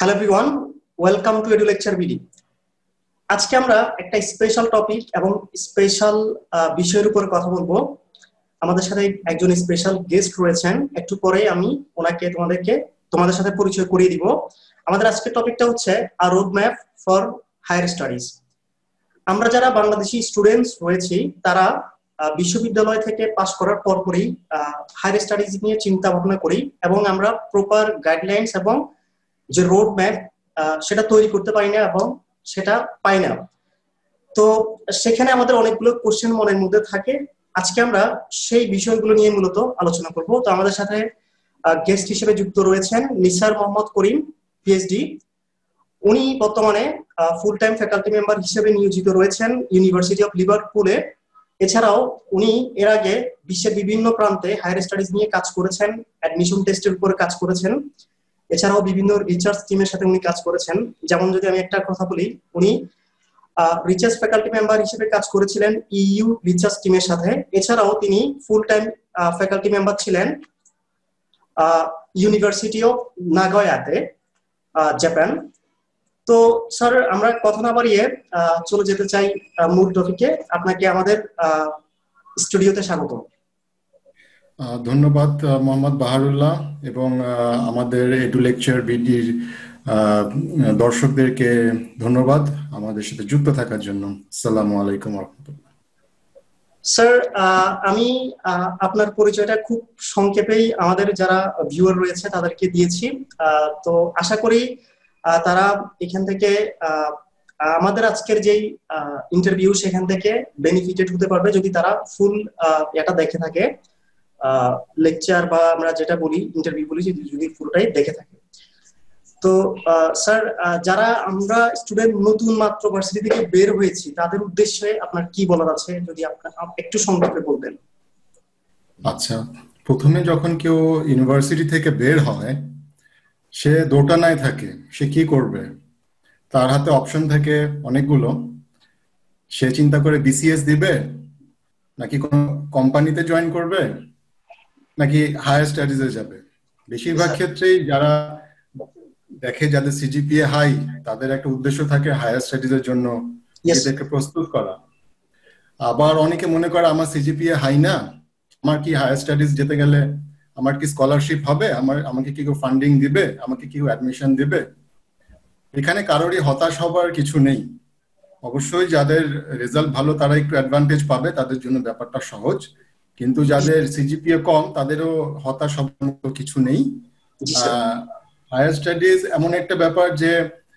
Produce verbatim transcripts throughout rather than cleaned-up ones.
Hello everyone, welcome to Edu Lecture BD. আজকে আমরা একটা স্পেশাল টপিক এবং স্পেশাল বিষয়ের উপর কথা বলবো। আমাদের সাথে একজন স্পেশাল গেস্ট রয়েছেন, একটু পরে আমি ওনাকে তোমাদেরকে তোমাদের সাথে পরিচয় করিয়ে দিব। আমাদের আজকের টপিকটা হচ্ছে a road map for higher studies. আমরা যারা বাংলাদেশি স্টুডেন্টস রয়েছি তারা বিশ্ববিদ্যালয় থেকে পাশ করার পরপরই হায়ার স্টাডিজ নিয়ে চিন্তা ভাবনা করি এবং আমরা প্রপার গাইডলাইন্স এবং যে রোড ম্যাপ সেটা তৈরি করতে পারি না এবং সেটা পাই না। তো সেখানে আমাদের অনেকগুলো কোশ্চেন মনের মধ্যে থাকে। আজকে আমরা সেই বিষয়গুলো নিয়ে মূলত আলোচনা করব। তো আমাদের সাথে গেস্ট হিসেবে যুক্ত রয়েছেন নিসার মোহাম্মদ করিম, পিএইচডি। উনি বর্তমানে ফুল টাইম ফ্যাকাল্টি মেম্বার হিসেবে নিয়োজিত রয়েছেন ইউনিভার্সিটি অফ লিভারপুলে। এছাড়াও উনি এর আগে বিশ্বের বিভিন্ন প্রান্তে হায়ার স্টাডিজ নিয়ে কাজ করেছেন, অ্যাডমিশন টেস্টের উপরে কাজ করেছেন। এছাড়াও বিভিন্ন রিসার্চ টিমের সাথে উনি কাজ করেছেন। যেমন যদি আমি একটা কথা বলি, উনি রিসার্চ ফ্যাকাল্টি মেম্বার হিসেবে কাজ করেছিলেন ইইউ রিসার্চ টিমের সাথে। এছাড়াও তিনি ফুল টাইম ফ্যাকাল্টি মেম্বার ছিলেন ইউনিভার্সিটি অফ নাগোয়াতে, জাপান। তো স্যার, আমরা কথা না বাড়িয়ে চলে যেতে চাই মূল টপিকে। আপনাকে আমাদের স্টুডিওতে স্বাগত। ধন্যবাদ মোহাম্মদ বাহারুল্লাহ এবং আমাদের এডু লেকচার বিডির দর্শকদেরকে ধন্যবাদ আমাদের সাথে যুক্ত থাকার জন্য। আসসালামু আলাইকুম ওয়া রাহমাতুল্লাহ। স্যার, আমি আপনার পরিচয়টা খুব সংক্ষেপেই আমাদের যারা ভিউয়ার রয়েছে তাদেরকে দিয়েছি। তো আশা করি তারা এখান থেকে আমাদের আজকের যেই ইন্টারভিউ সেখান থেকে বেনিফিটেড হতে পারবে যদি তারা ফুল এটা দেখে থাকে, লেকচার বা আমরা যেটা বলি ইন্টারভিউ বলি, যদি ফুলটাই দেখে থাকে। তো স্যার, যারা আমরা স্টুডেন্ট নতুন মাত্র ভার্সিটি থেকে বের হয়েছি তাদের উদ্দেশ্যে আপনার কি বলার আছে, যদি আপনার একটু সংক্ষেপে বলতেন। আচ্ছা, প্রথমে যখন কেউ ইউনিভার্সিটি থেকে বের হয় সে দোটানায় থাকে, সে কি করবে। তার হাতে অপশন থাকে অনেকগুলো। সে চিন্তা করে বিসিএস দিবে, নাকি কোনো কোম্পানিতে জয়েন করবে, নাকি হায়ার স্টাডিজে যাবে। বেশিরভাগ ক্ষেত্রেই যারা দেখে যাদের সিজিপিএ হাই তাদের একটা উদ্দেশ্য থাকে হায়ার স্টাডিজের জন্য নিজেকে প্রস্তুত করা। আবার অনেকে মনে করে আমার সিজিপিএ হাই না, আমার কি হায়ার স্টাডিজ যেতে গেলে আমার কি স্কলারশিপ হবে, আমার আমাকে কি কেউ ফান্ডিং দিবে, আমাকে কি কেউ অ্যাডমিশন দিবে। এখানে কারোরই হতাশ হবার কিছু নেই। অবশ্যই যাদের রেজাল্ট ভালো তারা একটু অ্যাডভান্টেজ পাবে, তাদের জন্য ব্যাপারটা সহজ। কিন্তু যাদের সিজিপিএ কম তাদেরও হতাশ হবার মতো কিছু নেই। হায়ার স্টাডিজ এমন একটা ব্যাপার যে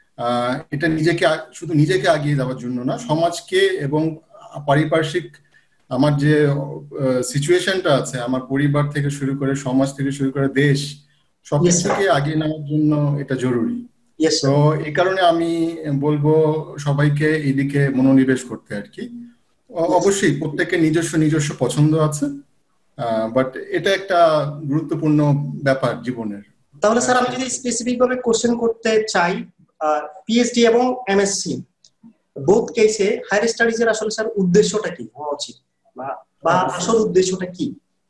এটা নিজেকে শুধু নিজেকে এগিয়ে যাওয়ার জন্য না, সমাজকে এবং পারিপার্শ্বিক আমার যে সিচুয়েশনটা আছে, আমার পরিবার থেকে শুরু করে সমাজ থেকে শুরু করে দেশ, সবকিছুকে এগিয়ে নেওয়ার জন্য এটা জরুরি। তো এই কারণে আমি বলবো সবাইকে এইদিকে মনোনিবেশ করতে আর কি। অবশ্যই প্রত্যেকের নিজস্ব নিজস্ব পছন্দ আছে, বাট এটা একটা গুরুত্বপূর্ণ ব্যাপার জীবনের। তাহলে স্যার, আমি যদি স্পেসিফিক ভাবে কোশ্চেন করতে চাই, পিএইচডি এবং এমএসসি বোথ কেসে হায়ার স্টাডিজ এর আসলে স্যার উদ্দেশ্যটা কি হওয়া উচিত, বা আসল উদ্দেশ্যটা কি?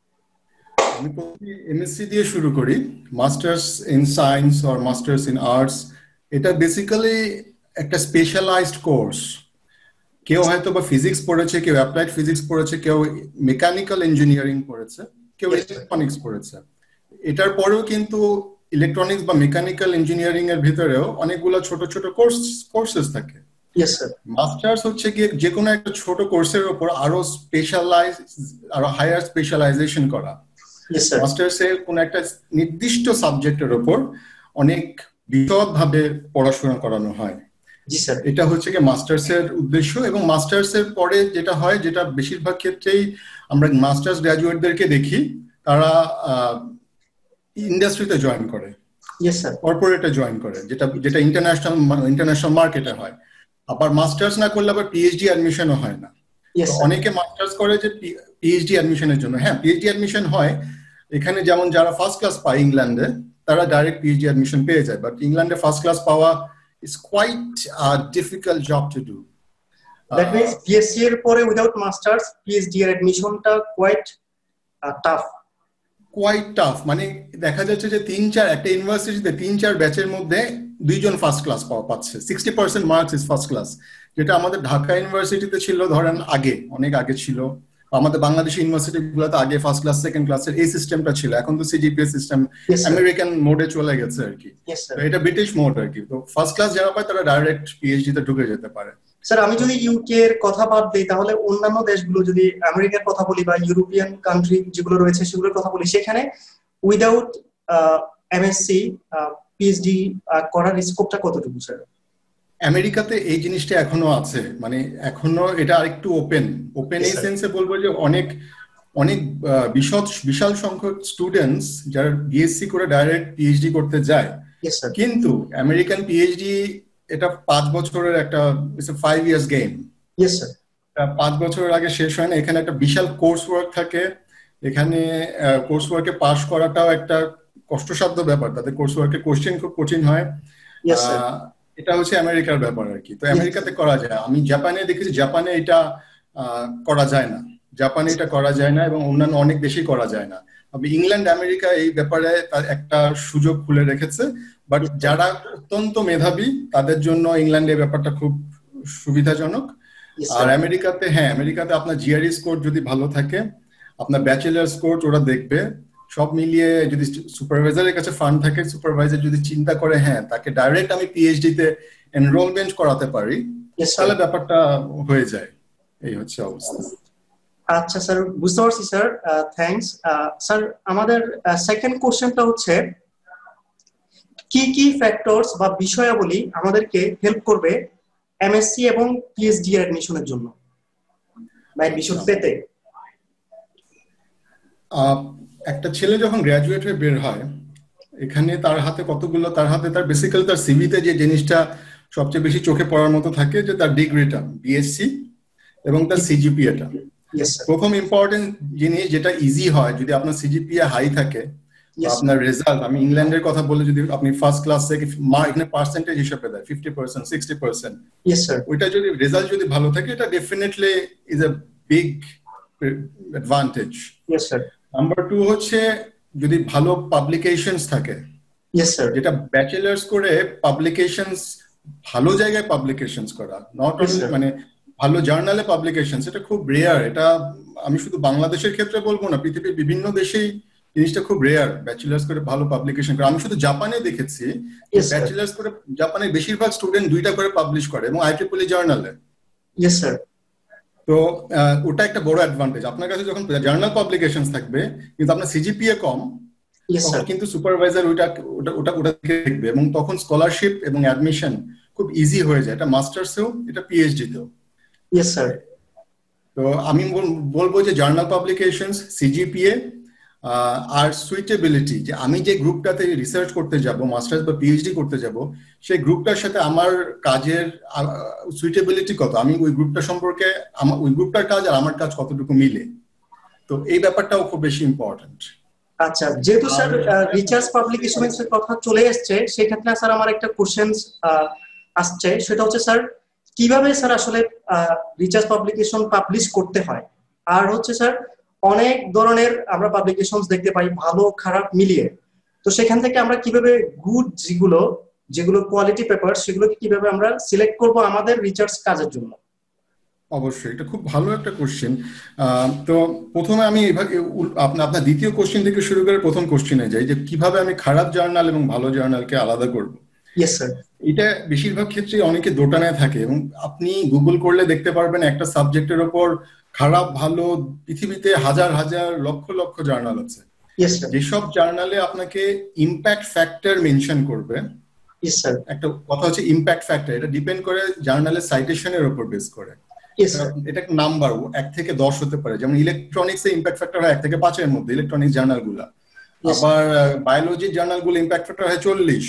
আমি প্রথমে এমএসসি দিয়ে শুরু করি। Masters in science or masters in arts, এটা বেসিক্যালি একটা স্পেশালাইজড কোর্স। কেউ হয়তো বা ফিজিক্স পড়েছে, কেউ অ্যাপ্লাইড ফিজিক্স পড়েছে, কেউ মেকানিক্যাল ইঞ্জিনিয়ারিং পড়েছে, কেউ ইলেকট্রনিক্স পড়েছে। এটার পরেও কিন্তু ইলেকট্রনিক্স বা মেকানিক্যাল ইঞ্জিনিয়ারিং এর ভিতরেও অনেকগুলো ছোট ছোট কোর্স কোর্সেস থাকে। মাস্টার্স হচ্ছে কি যে কোনো একটা ছোট কোর্সের উপর আরো স্পেশালাইজ আরো হায়ার স্পেশালাইজেশন করা। মাস্টার্সে কোন একটা নির্দিষ্ট সাবজেক্টের উপর অনেক বিশদভাবে পড়াশোনা করানো হয়। এটা হচ্ছে কি মাস্টার্স এর উদ্দেশ্য। এবং মাস্টার্স এর পরে যেটা হয়, যেটা বেশিরভাগ ক্ষেত্রেই আমরা মাস্টার্স গ্রাজুয়েটদেরকে দেখি, তারা ইন্ডাস্ট্রিতে জয়েন করে, কর্পোরেটে জয়েন করে, যেটা যেটা ইন্টারন্যাশনাল ইন্টারন্যাশনাল মার্কেটে হয়। আবার মাস্টার্স না করলে আবার পিএইচডি অ্যাডমিশনও হয় না। অনেকে মাস্টার্স করে যে পিএইচডি অ্যাডমিশনের জন্য। হ্যাঁ, পিএইচডি অ্যাডমিশন হয় এখানে, যেমন যারা ফার্স্ট ক্লাস পায় ইংল্যান্ডে তারা ডাইরেক্ট পিএইচডি অ্যাডমিশন পেয়ে যায়। বাট ইংল্যান্ডে ফার্স্ট ক্লাস পাওয়া is quite a difficult job to do. That means BSc এর পরে উইদাউট মাস্টার্স পিএইচডি এর অ্যাডমিশনটা কোয়াইট টাফ। কোয়াইট টাফ মানে দেখা যাচ্ছে যে তিন চার একটা ইউনিভার্সিটিতে তিন চার ব্যাচের মধ্যে দুইজন ফার্স্ট ক্লাস পাচ্ছে, sixty percent marks is first class, যেটা আমাদের ঢাকা ইউনিভার্সিটিতে ছিল ধরেন আগে, অনেক আগে ছিল, আমাদের বাংলাদেশি ইউনিভার্সিটি গুলোতে আগে ফার্স্ট ক্লাস সেকেন্ড ক্লাসের এই সিস্টেমটা ছিল। এখন তো সিজিপিএ সিস্টেম আমেরিকান মোডে চলে গেছে আর কি, তো এটা ব্রিটিশ মোড আর কি। তো ফার্স্ট ক্লাস যারা পায় তারা ডাইরেক্ট পিএইচডি তে ঢুকে যেতে পারে। স্যার আমি যদি ইউকে এর কথা বাদ দিই, তাহলে অন্যান্য দেশগুলো, যদি আমেরিকার কথা বলি বা ইউরোপিয়ান কান্ট্রি যেগুলো রয়েছে সেগুলোর কথা বলি, সেখানে উইদাউট এমএসসি পিএইচডি করার স্কোপটা কতটুকু স্যার? আমেরিকাতে এই জিনিসটা এখনো আছে, মানে এখনো এটা আরেকটু ওপেন ওপেন এই সেন্সে বলবো যে অনেক অনেক বিশাল বিশাল সংখ্যক স্টুডেন্টস যারা বিএসসি করে ডাইরেক্ট পিএইচডি করতে যায়, কিন্তু আমেরিকান পিএইচডি এটা পাঁচ বছরের একটা ফাইভ ইয়ার্স গেম। পাঁচ বছরের আগে শেষ হয় না, এখানে একটা বিশাল কোর্স ওয়ার্ক থাকে, এখানে কোর্স ওয়ার্কে পাস করাটাও একটা কষ্টসাধ্য ব্যাপার, তাদের কোর্স ওয়ার্কের কোশ্চেন খুব কঠিন হয়। এটা হচ্ছে আমেরিকার ব্যাপার আর কি। তো আমেরিকাতে করা যায়, আমি জাপানে দেখেছি জাপানে এটা করা যায় না, জাপানে এটা করা যায় না এবং অন্যান্য অনেক বেশি করা যায় না। তবে ইংল্যান্ড আমেরিকা এই ব্যাপারে তার একটা সুযোগ খুলে রেখেছে, বাট যারা অত্যন্ত মেধাবী তাদের জন্য ইংল্যান্ডে এই ব্যাপারটা খুব সুবিধাজনক। আর আমেরিকাতে, হ্যাঁ আমেরিকাতে আপনার জিআরই স্কোর যদি ভালো থাকে, আপনার ব্যাচেলার স্কোর ওরা দেখবে, সব মিলিয়ে যদি সুপারভাইজারের কাছে ফান্ড থাকে, সুপারভাইজার যদি চিন্তা করে হ্যাঁ তাকে ডাইরেক্ট আমি পিএইচডি তে এনরোলমেন্ট করাতে পারি, তাহলে ব্যাপারটা হয়ে যায়। এই হচ্ছে অবস্থা। আচ্ছা স্যার, বুঝতে পারছি স্যার, থ্যাঙ্কস স্যার। আমাদের সেকেন্ড কোশ্চেনটা হচ্ছে, কি কি ফ্যাক্টরস বা বিষয়াবলী আমাদেরকে হেল্প করবে এমএসসি এবং পিএইচডি এর অ্যাডমিশনের জন্য বা অ্যাডমিশন পেতে? একটা ছেলে যখন গ্রাজুয়েট হয়ে বের হয়, এখানে তার হাতে কতগুলো, তার হাতে তার বেসিক্যালি তার সিভিতে যে জিনিসটা সবচেয়ে বেশি চোখে পড়ার মতো থাকে, যে তার ডিগ্রিটা বিএসসি এবং তার সিজিপিএটা। প্রথম ইম্পর্টেন্ট জিনিস যেটা ইজি হয়, যদি আপনার সিজিপিএ হাই থাকে, আপনার রেজাল্ট, আমি ইংল্যান্ডের কথা বলে, যদি আপনি ফার্স্ট ক্লাস থেকে এখানে পার্সেন্টেজ হিসেবে দেয় ফিফটি পার্সেন্ট সিক্সটি পার্সেন্ট, ওইটা যদি রেজাল্ট যদি ভালো থাকে, এটা definitely is a big advantage. Number two হচ্ছে যদি ভালো পাবলিকেশনস থাকে, যেটা ব্যাচেলার্স করে পাবলিকেশনস, ভালো জায়গায় পাবলিকেশনস করা, নট অনলি মানে ভালো জার্নালে পাবলিকেশনস, এটা খুব রেয়ার। এটা আমি শুধু বাংলাদেশের ক্ষেত্রে বলবো না, পৃথিবীর বিভিন্ন দেশেই জিনিসটা খুব রেয়ার, ব্যাচেলার্স করে ভালো পাবলিকেশন করে। আমি শুধু জাপানে দেখেছি ব্যাচেলার্স করে জাপানের বেশিরভাগ স্টুডেন্ট দুইটা করে পাবলিশ করে, এবং আইট্রিপল জার্নালে। তো ওটা একটা বড় অ্যাডভান্টেজ। আপনার কাছে যখন জার্নাল পাবলিকেশনস থাকবে কিন্তু আপনার সিজিপিএ কম, তখন কিন্তু সুপারভাইজার ওইটা ওটা ওটা ওটা দেখবে, এবং তখন স্কলারশিপ এবং অ্যাডমিশন খুব ইজি হয়ে যায়, এটা মাস্টার্সেও, এটা পিএইচডি তেও। Yes sir. তো আমি বলবো যে জার্নাল পাবলিকেশনস, সিজিপিএ আর সুইটেবিলিটি, যে আমি যে গ্রুপটাতে রিসার্চ করতে যাব, মাস্টার্স বা পিএইচডি করতে যাব, সেই গ্রুপটার সাথে আমার কাজের সুইটেবিলিটি কত, আমি ওই গ্রুপটা সম্পর্কে, আমার ওই গ্রুপটার কাজ আর আমার কাজ কতটুকু মিলে, তো এই ব্যাপারটাও খুব বেশি ইম্পর্টেন্ট। আচ্ছা, যেহেতু স্যার রিসার্চ পাবলিকেশনের কথা চলে এসছে, সেই ক্ষেত্রে স্যার আমার একটা কোশ্চেন আসছে, সেটা হচ্ছে স্যার কিভাবে স্যার আসলে রিসার্চ পাবলিকেশন পাবলিশ করতে হয়, আর হচ্ছে স্যার অনেক ধরনের আমরা পাবলিকেশনস দেখতে পাই ভালো খারাপ মিলিয়ে, তো সেখান থেকে আমরা কিভাবে গুড যেগুলো যেগুলো কোয়ালিটি পেপার, সেগুলোকে কিভাবে আমরা সিলেক্ট করব আমাদের রিসার্চ কাজের জন্য? অবশ্যই, এটা খুব ভালো একটা কোশ্চেন। তো প্রথমে আমি আপনার দ্বিতীয় কোশ্চেন থেকে শুরু করে প্রথম কোশ্চেনে যাই, যে কিভাবে আমি খারাপ জার্নাল এবং ভালো জার্নালকে আলাদা করব। Yes sir. এটা বেশিরভাগ ক্ষেত্রে অনেকে দোটানায় থাকে, এবং আপনি গুগল করলে দেখতে পারবেন একটা সাবজেক্টের ওপর খারাপ ভালো পৃথিবীতে হাজার হাজার লক্ষ লক্ষ জার্নাল আছে। যেসব জার্নালে আপনাকে ইম্প্যাক্ট ফ্যাক্টর মেনশন করবে, একটা কথা হচ্ছে ইম্প্যাক্ট ফ্যাক্টর, এটা ডিপেন্ড করে জার্নালের সাইটেশনের উপর বেস করে। এটা নাম্বার এক থেকে দশ হতে পারে, যেমন ইলেকট্রনিক্স এ ইম্প্যাক্ট ফ্যাক্টর হয় এক থেকে পাঁচের মধ্যে, ইলেকট্রনিক্স জার্নাল গুলা। আবার বায়োলজির জার্নাল গুলো ইম্প্যাক্ট ফ্যাক্টর হয় চল্লিশ,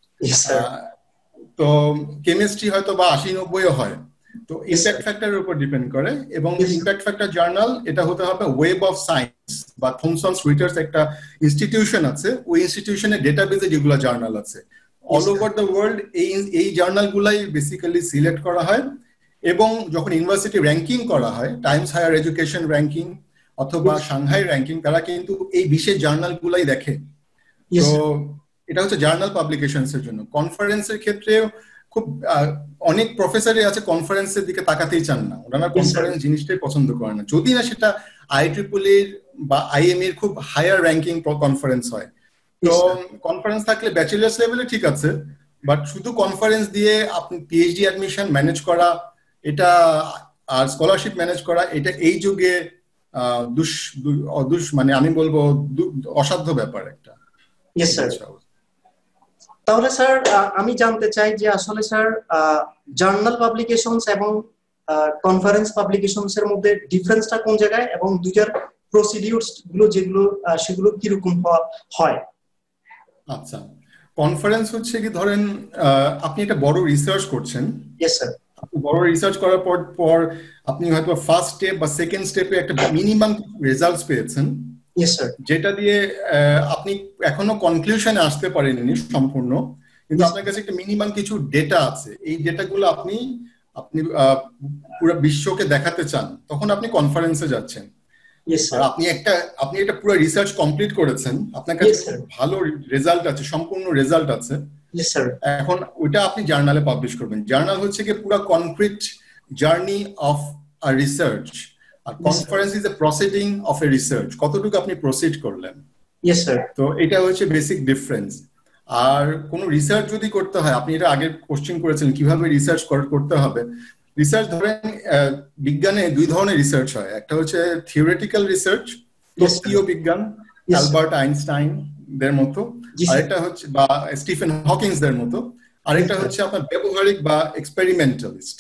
তো কেমিস্ট্রি হয়তো বা আশি নব্বই হয়। তো ইম্প্যাক্ট ফ্যাক্টরের উপর ডিপেন্ড করে, এবং ইম্প্যাক্ট ফ্যাক্টর জার্নাল এটা হতে হবে ওয়েব অফ সায়েন্স বা থমসন রয়টার্স একটা ইনস্টিটিউশন আছে, ওই ইনস্টিটিউশনের ডেটাবেজে যেগুলো জার্নাল আছে অল ওভার দ্য ওয়ার্ল্ড, এই এই জার্নাল গুলাই বেসিক্যালি সিলেক্ট করা হয়, এবং যখন ইউনিভার্সিটি র্যাঙ্কিং করা হয়, টাইমস হায়ার এডুকেশন র্যাঙ্কিং অথবা সাংহাই র্যাঙ্কিং, তারা কিন্তু এই বিশেষ জার্নাল গুলাই দেখে। তো এটা হচ্ছে জার্নাল পাবলিকেশনস এর জন্য। কনফারেন্সের ক্ষেত্রে খুব অনেক প্রফেসরই আছে কনফারেন্সের দিকে তাকাতেই চান না, ওনারা কনফারেন্স জিনিসটাই পছন্দ করেন না, যদি না সেটা আই ট্রিপল এর বা আইএম এর খুব হায়ার র্যাঙ্কিং কনফারেন্স হয়। তো কনফারেন্স থাকলে ব্যাচেলার্স লেভেলে ঠিক আছে, বাট শুধু কনফারেন্স দিয়ে আপনি পিএইচডি অ্যাডমিশন ম্যানেজ করা এটা আর স্কলারশিপ ম্যানেজ করা এটা এই যুগে দুষ দুষ মানে আমি বলবো অসাধ্য ব্যাপার একটা। Yes sir. তাহলে স্যার আমি জানতে চাই যে আসলে স্যার জার্নাল পাবলিকেশনস এবং কনফারেন্স পাবলিকেশনস এর মধ্যে ডিফারেন্সটা কোন জায়গায়, এবং দুইটার প্রসিডিউরস গুলো যেগুলো সেগুলো কি রকম হয়? আচ্ছা, কনফারেন্স হচ্ছে কি ধরেন আপনি একটা বড় রিসার্চ করছেন। Yes sir. বড় রিসার্চ করার পর পর আপনি হয়তো ফার্স্ট স্টেপ বা সেকেন্ড স্টেপে একটা মিনিমাম রেজাল্টস পেয়েছেন। Yes sir. যেটা দিয়ে আপনি এখনো কনক্লুশনে আসতে পারেননি সম্পূর্ণ, কিন্তু আপনার কাছে একটা মিনিমাম কিছু ডেটা আছে, এই ডেটাগুলো আপনি আপনি পুরো বিশ্বকে দেখাতে চান, তখন আপনি কনফারেন্সে যাচ্ছেন। আর আপনি একটা আপনি একটা পুরো রিসার্চ কমপ্লিট করেছেন, আপনার কাছে ভালো রেজাল্ট আছে, সম্পূর্ণ রেজাল্ট আছে, এখন ওইটা আপনি জার্নালে পাবলিশ করবেন। জার্নাল হচ্ছে কি পুরো concrete journey of a research, আর conference is a proceeding of a research, কতটুকু আপনি প্রসিড করলেন। Yes sir. তো এটা হচ্ছে বেসিক ডিফারেন্স। আর কোন রিসার্চ যদি করতে হয়, আপনি এটা আগে কোশ্চেন করেছেন কিভাবে রিসার্চ করতে হবে। রিসার্চ ধরেন বিজ্ঞানে দুই ধরনের রিসার্চ হয়, একটা হচ্ছে থিওরিটিক্যাল রিসার্চ, তত্ত্বীয় বিজ্ঞান, অ্যালবার্ট আইনস্টাইন দের মতো, আরেকটা হচ্ছে বা স্টিফেন হকিংস দের মতো, আরেকটা হচ্ছে আপনার ব্যবহারিক বা এক্সপেরিমেন্টালিস্ট।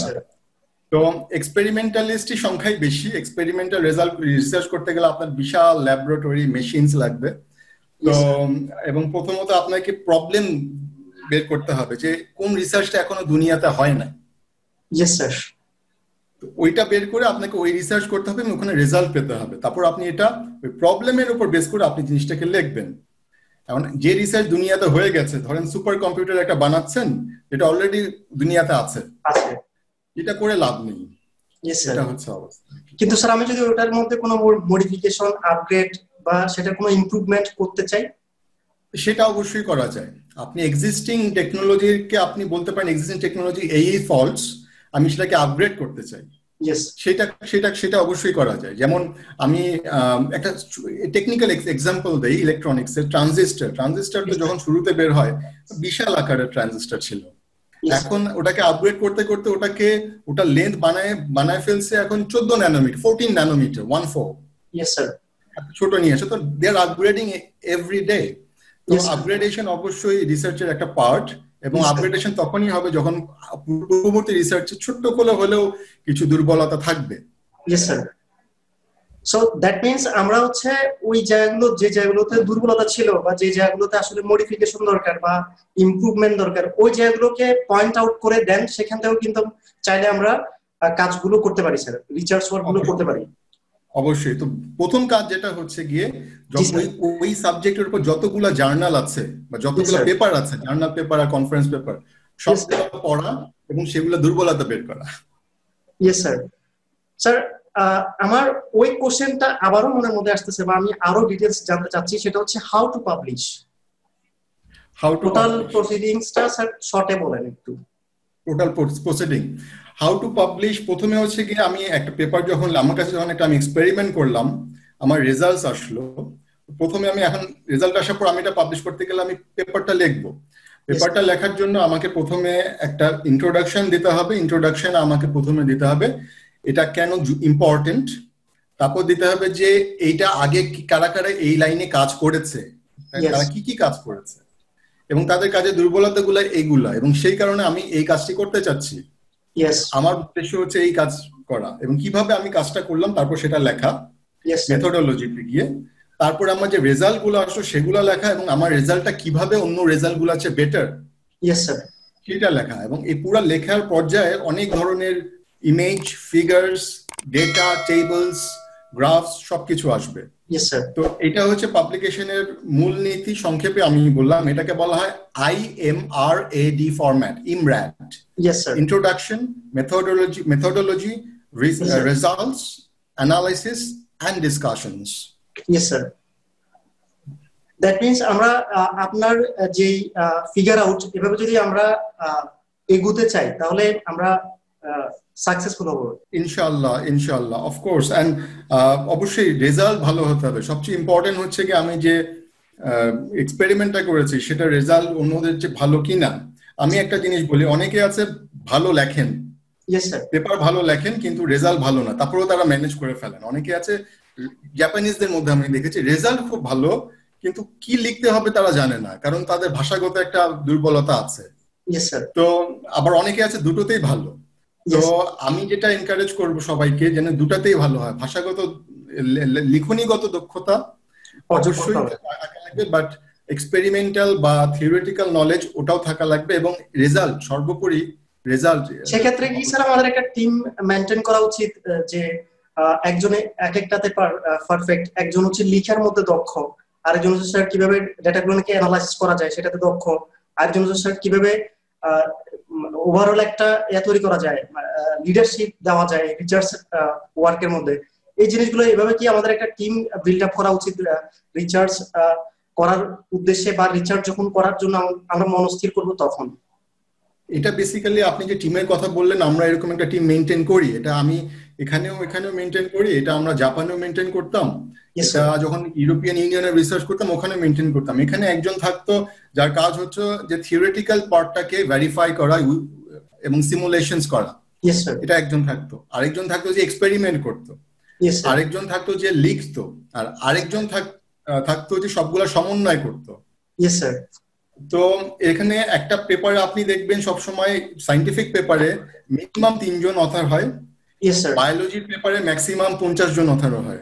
তো এক্সপেরিমেন্টালিস্টই সংখ্যাই বেশি, এক্সপেরিমেন্টাল রেজাল্ট রিসার্চ করতে গেলে আপনার বিশাল ল্যাবরেটরি মেশিনস লাগবে। তো এবং প্রথমত আপনাকে প্রবলেম বের করতে হবে যে কোন রিসার্চটা এখনো দুনিয়াতে হয় না। Yes sir. ওইটা বের করে আপনাকে ওই রিসার্চ করতে হবে এবং ওখানে রেজাল্ট পেতে হবে, তারপর আপনি এটা ওই প্রবলেমের উপর বেস করে আপনি জিনিসটাকে লিখবেন। এখন যে রিসার্চ দুনিয়াতে হয়ে গেছে, ধরেন সুপার কম্পিউটার একটা বানাচ্ছেন যেটা অলরেডি দুনিয়াতে আছে, এটা করে লাভ নেই। এটা হচ্ছে অবস্থা। কিন্তু স্যার আমি যদি ওটার মধ্যে কোনো মডিফিকেশন, আপগ্রেড বা সেটা কোনো ইমপ্রুভমেন্ট করতে চাই, সেটা অবশ্যই করা যায়। আপনি এক্সিস্টিং টেকনোলজিকে আপনি বলতে পারেন এক্সিস্টিং টেকনোলজি এই এই ফল্টস, আমি সেটাকে আপগ্রেড করতে চাই, সেটা সেটা সেটা অবশ্যই করা যায়। যেমন আমি একটা টেকনিক্যাল এক্সাম্পল দেই, ইলেকট্রনিক্স এর ট্রানজিস্টর। ট্রানজিস্টর তো যখন শুরুতে বের হয় বিশাল আকারের ট্রানজিস্টর ছিল, এখন ওটাকে আপগ্রেড করতে করতে ওটাকে ওটা লেন্থ বানায় বানায় ফেলছে এখন চোদ্দ nanometre, fourteen nanometre, one four. Yes sir. ছোট নিয়ে আসে, তো they are upgrading every day. তো আপগ্রেডেশন অবশ্যই রিসার্চের একটা পার্ট, এবং আপগ্রেডেশন তখনই হবে যখন পূর্ববর্তী রিসার্চে ছোট্ট করে হলেও কিছু দুর্বলতা থাকবে। Yes sir. So that means আমরা হচ্ছে ওই জায়গাগুলো যে জায়গাগুলোতে দুর্বলতা ছিল বা যে জায়গাগুলোতে আসলে মডিফিকেশন দরকার বা ইমপ্রুভমেন্ট দরকার, ওই জায়গাগুলোকে পয়েন্ট আউট করে দেন, সেখান থেকেও কিন্তু চাইলে আমরা কাজগুলো করতে পারি স্যার, রিসার্চ ওয়ার্কগুলো করতে পারি। অবশ্যই। তো প্রথম কাজ যেটা হচ্ছে গিয়ে যখন ওই সাবজেক্টের উপর যতগুলা জার্নাল আছে বা যতগুলা পেপার আছে, জার্নাল পেপার আর কনফারেন্স পেপার, সবগুলো পড়া এবং সেগুলো দুর্বলতা বের করা। Yes sir. স্যার আমার ওই কোশ্চেনটা আবারও মনের মধ্যে আসতেছে বা আমি আরো ডিটেইলস জানতে চাচ্ছি, সেটা হচ্ছে how to publish. How to total প্রসিডিংসটা স্যার শর্টে বলেন একটু। Total proceeding how to publish, প্রথমে হচ্ছে কি আমি একটা পেপার যখন আমার কাছে যখন একটা আমি এক্সপেরিমেন্ট করলাম, আমার রেজাল্টস আসলো, প্রথমে আমি এখন রেজাল্ট আসার পর আমি এটা পাবলিশ করতে গেলে আমি পেপারটা লিখবো। পেপারটা লেখার জন্য আমাকে প্রথমে একটা ইন্ট্রোডাকশন দিতে হবে। ইন্ট্রোডাকশন আমাকে প্রথমে দিতে হবে এটা কেন ইম্পর্টেন্ট, তারপর দিতে হবে যে এইটা আগে কারা কারা এই লাইনে কাজ করেছে, তারা কি কি কাজ করেছে এবং তাদের কাজের দুর্বলতা গুলা এইগুলা, এবং সেই কারণে আমি এই কাজটি করতে চাচ্ছি, আমার উদ্দেশ্য হচ্ছে এই কাজ করা, এবং কিভাবে আমি কাজটা করলাম তারপর সেটা লেখা মেথোডোলজিতে গিয়ে, তারপর আমার যে রেজাল্ট গুলো আসলো সেগুলো লেখা, এবং আমার রেজাল্টটা কিভাবে অন্য রেজাল্ট গুলো আছে বেটার সেটা লেখা। এবং এই পুরো লেখার পর্যায়ে অনেক ধরনের image, figures, data, tables, graphs সবকিছু আসবে। তো এটা হচ্ছে পাবলিকেশনের মূলনীতি। সংক্ষেপে আমি বললাম, এটাকে বলা হয় I M R A D format, IMRAD. Introduction, methodology methodology results, analysis and discussions. Yes sir. That means আমরা আহ, আপনার যে ফিগার আউট এভাবে যদি আমরা আহ, এগুতে চাই তাহলে আমরা সাকসেসফুল হবো। ইনশাআল্লাহ ইনশাআল্লাহ অফকোর্স অ্যান্ড অবশ্যই রেজাল্ট ভালো হতে হবে। সবচেয়ে ইম্পর্টেন্ট হচ্ছে কি আমি যে এক্সপেরিমেন্টটা করেছি সেটা রেজাল্ট অন্যদের যে ভালো কিনা। আমি একটা জিনিস বলি, অনেকে আছে ভালো লেখেন, ইয়েস স্যার, পেপার ভালো লেখেন কিন্তু রেজাল্ট ভালো না, তারপরেও তারা ম্যানেজ করে ফেলেন। অনেকে আছে জাপানিজদের মধ্যে আমি দেখেছি রেজাল্ট খুব ভালো কিন্তু কি লিখতে হবে তারা জানে না, কারণ তাদের ভাষাগত একটা দুর্বলতা আছে। ইয়েস স্যার, তো আবার অনেকে আছে দুটোতেই ভালো। তো আমি যেটা এনকারেজ করব সবাইকে যেন দুটাতেই ভালো হয়। ভাষাগত লিখনীগত দক্ষতা অবশ্যই থাকা লাগবে, বাট এক্সপেরিমেন্টাল বা থিওরিটিক্যাল নলেজ ওটাও থাকা লাগবে, এবং রেজাল্ট সর্বোপরি রেজাল্ট। সেক্ষেত্রে কি স্যার আমাদের একটা টিম মেনটেন করা উচিত যে একজনে এক একটাতে পারফেক্ট, একজন হচ্ছে লিখার মধ্যে দক্ষ, আরেকজন হচ্ছে স্যার কিভাবে ডেটাগুলোকে অ্যানালাইসিস করা যায় সেটাতে দক্ষ, আরেকজন হচ্ছে স্যার কিভাবে ওভারঅল একটা ইয়া তৈরি করা যায়, লিডারশিপ দেওয়া যায় রিসার্চ ওয়ার্কের মধ্যে। এই জিনিসগুলো এভাবে কি আমাদের একটা টিম বিল্ড আপ করা উচিত রিসার্চ করার উদ্দেশ্যে, বা রিসার্চ যখন করার জন্য আমরা মনস্থির করব তখন? এটা বেসিক্যালি আপনি যে টিমের কথা বললেন, আমরা এরকম একটা টিম মেনটেন করি। এটা আমি এখানেও এখানেও মেনটেন করি, এটা আমরা জাপানেও মেনটেন করতাম, এটা যখন ইউরোপিয়ান ইউনিয়নের রিসার্চ করতাম ওখানে মেনটেন করতাম। এখানে একজন থাকতো যার কাজ হচ্ছে যে থিওরিটিক্যাল পার্টটাকে ভেরিফাই করা এবং সিমুলেশনস করা, এটা একজন থাকতো। আরেকজন থাকতো যে এক্সপেরিমেন্ট করতো, আরেকজন থাকতো যে লিখতো, আর আরেকজন থাকতো যে সবগুলা সমন্বয় করতো। তো এখানে একটা পেপারে আপনি দেখবেন সবসময় সায়েন্টিফিক পেপারে মিনিমাম তিনজন অথর হয়, বায়োলজির পেপারে ম্যাক্সিমাম পঞ্চাশ জন অথর হয়।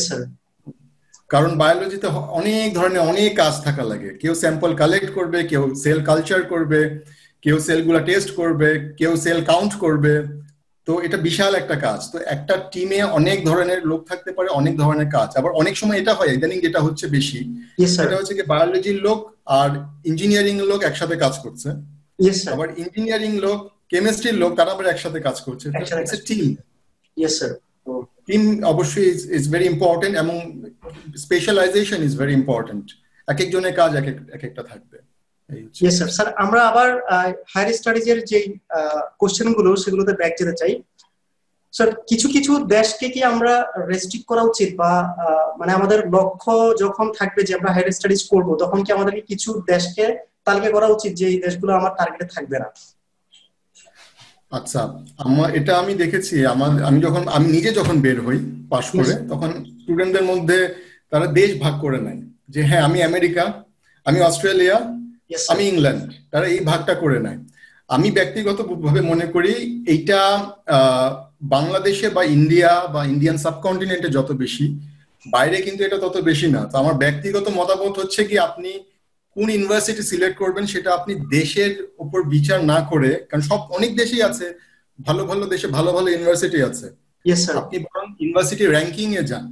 কারণ বায়োলজিতে অনেক ধরনের অনেক কাজ থাকা লাগে। কেউ স্যাম্পল কালেক্ট করবে, কেউ সেল কালচার করবে, কেউ সেলগুলা টেস্ট করবে, কেউ সেল কাউন্ট করবে। তো এটা বিশাল একটা কাজ। তো একটা টিমে অনেক ধরনের লোক থাকতে পারে, অনেক ধরনের কাজ। আবার অনেক সময় এটা হয়, ইদানিং যেটা হচ্ছে বেশি, সেটা হচ্ছে কি বায়োলজির লোক আর ইঞ্জিনিয়ারিং লোক একসাথে কাজ করছে, আবার ইঞ্জিনিয়ারিং লোক কেমিস্ট্রির লোক তারা আবার একসাথে কাজ করছে। It's a team. Yes sir, team অবশ্যই ইজ ভেরি ইম্পর্টেন্ট, এবং স্পেশালাইজেশন ইজ ভেরি ইম্পর্টেন্ট। এক একজনের কাজ এক এক একটা থাকবে। Yes sir. স্যার আমরা আবার হায়ার স্টাডিজ এর যে কোশ্চেন গুলো সেগুলোতে ব্যাক যেতে চাই। স্যার কিছু কিছু দেশকে কি আমরা রেস্ট্রিক্ট করা উচিত, বা মানে আমাদের লক্ষ্য যখন থাকবে যে আমরা হায়ার স্টাডিজ করব তখন কি আমাদেরকে কিছু দেশকে তালিকা করা উচিত যে এই দেশগুলো আমার টার্গেটে থাকবে না? আচ্ছা, আমার এটা আমি দেখেছি, আমার আমি যখন আমি নিজে যখন বের হই পাশ করে, তখন স্টুডেন্টদের মধ্যে তারা দেশ ভাগ করে নেয় যে হ্যাঁ আমি আমেরিকা, আমি অস্ট্রেলিয়া, আমি ইংল্যান্ড, তারা এই ভাগটা করে নেয়। আমি ব্যক্তিগতভাবে মনে করি এইটা বাংলাদেশে বা ইন্ডিয়া বা ইন্ডিয়ান সাবকন্টিনেন্টে যত বেশি, বাইরে কিন্তু এটা তত বেশি না। তো আমার ব্যক্তিগত মতামত হচ্ছে কি আপনি কোন ইউনিভার্সিটি সিলেক্ট করবেন সেটা আপনি দেশের উপর বিচার না করে, কারণ সব অনেক দেশই আছে, ভালো ভালো দেশে ভালো ভালো ইউনিভার্সিটি আছে, আপনি বরং ইউনিভার্সিটি র্যাঙ্কিং এ যান।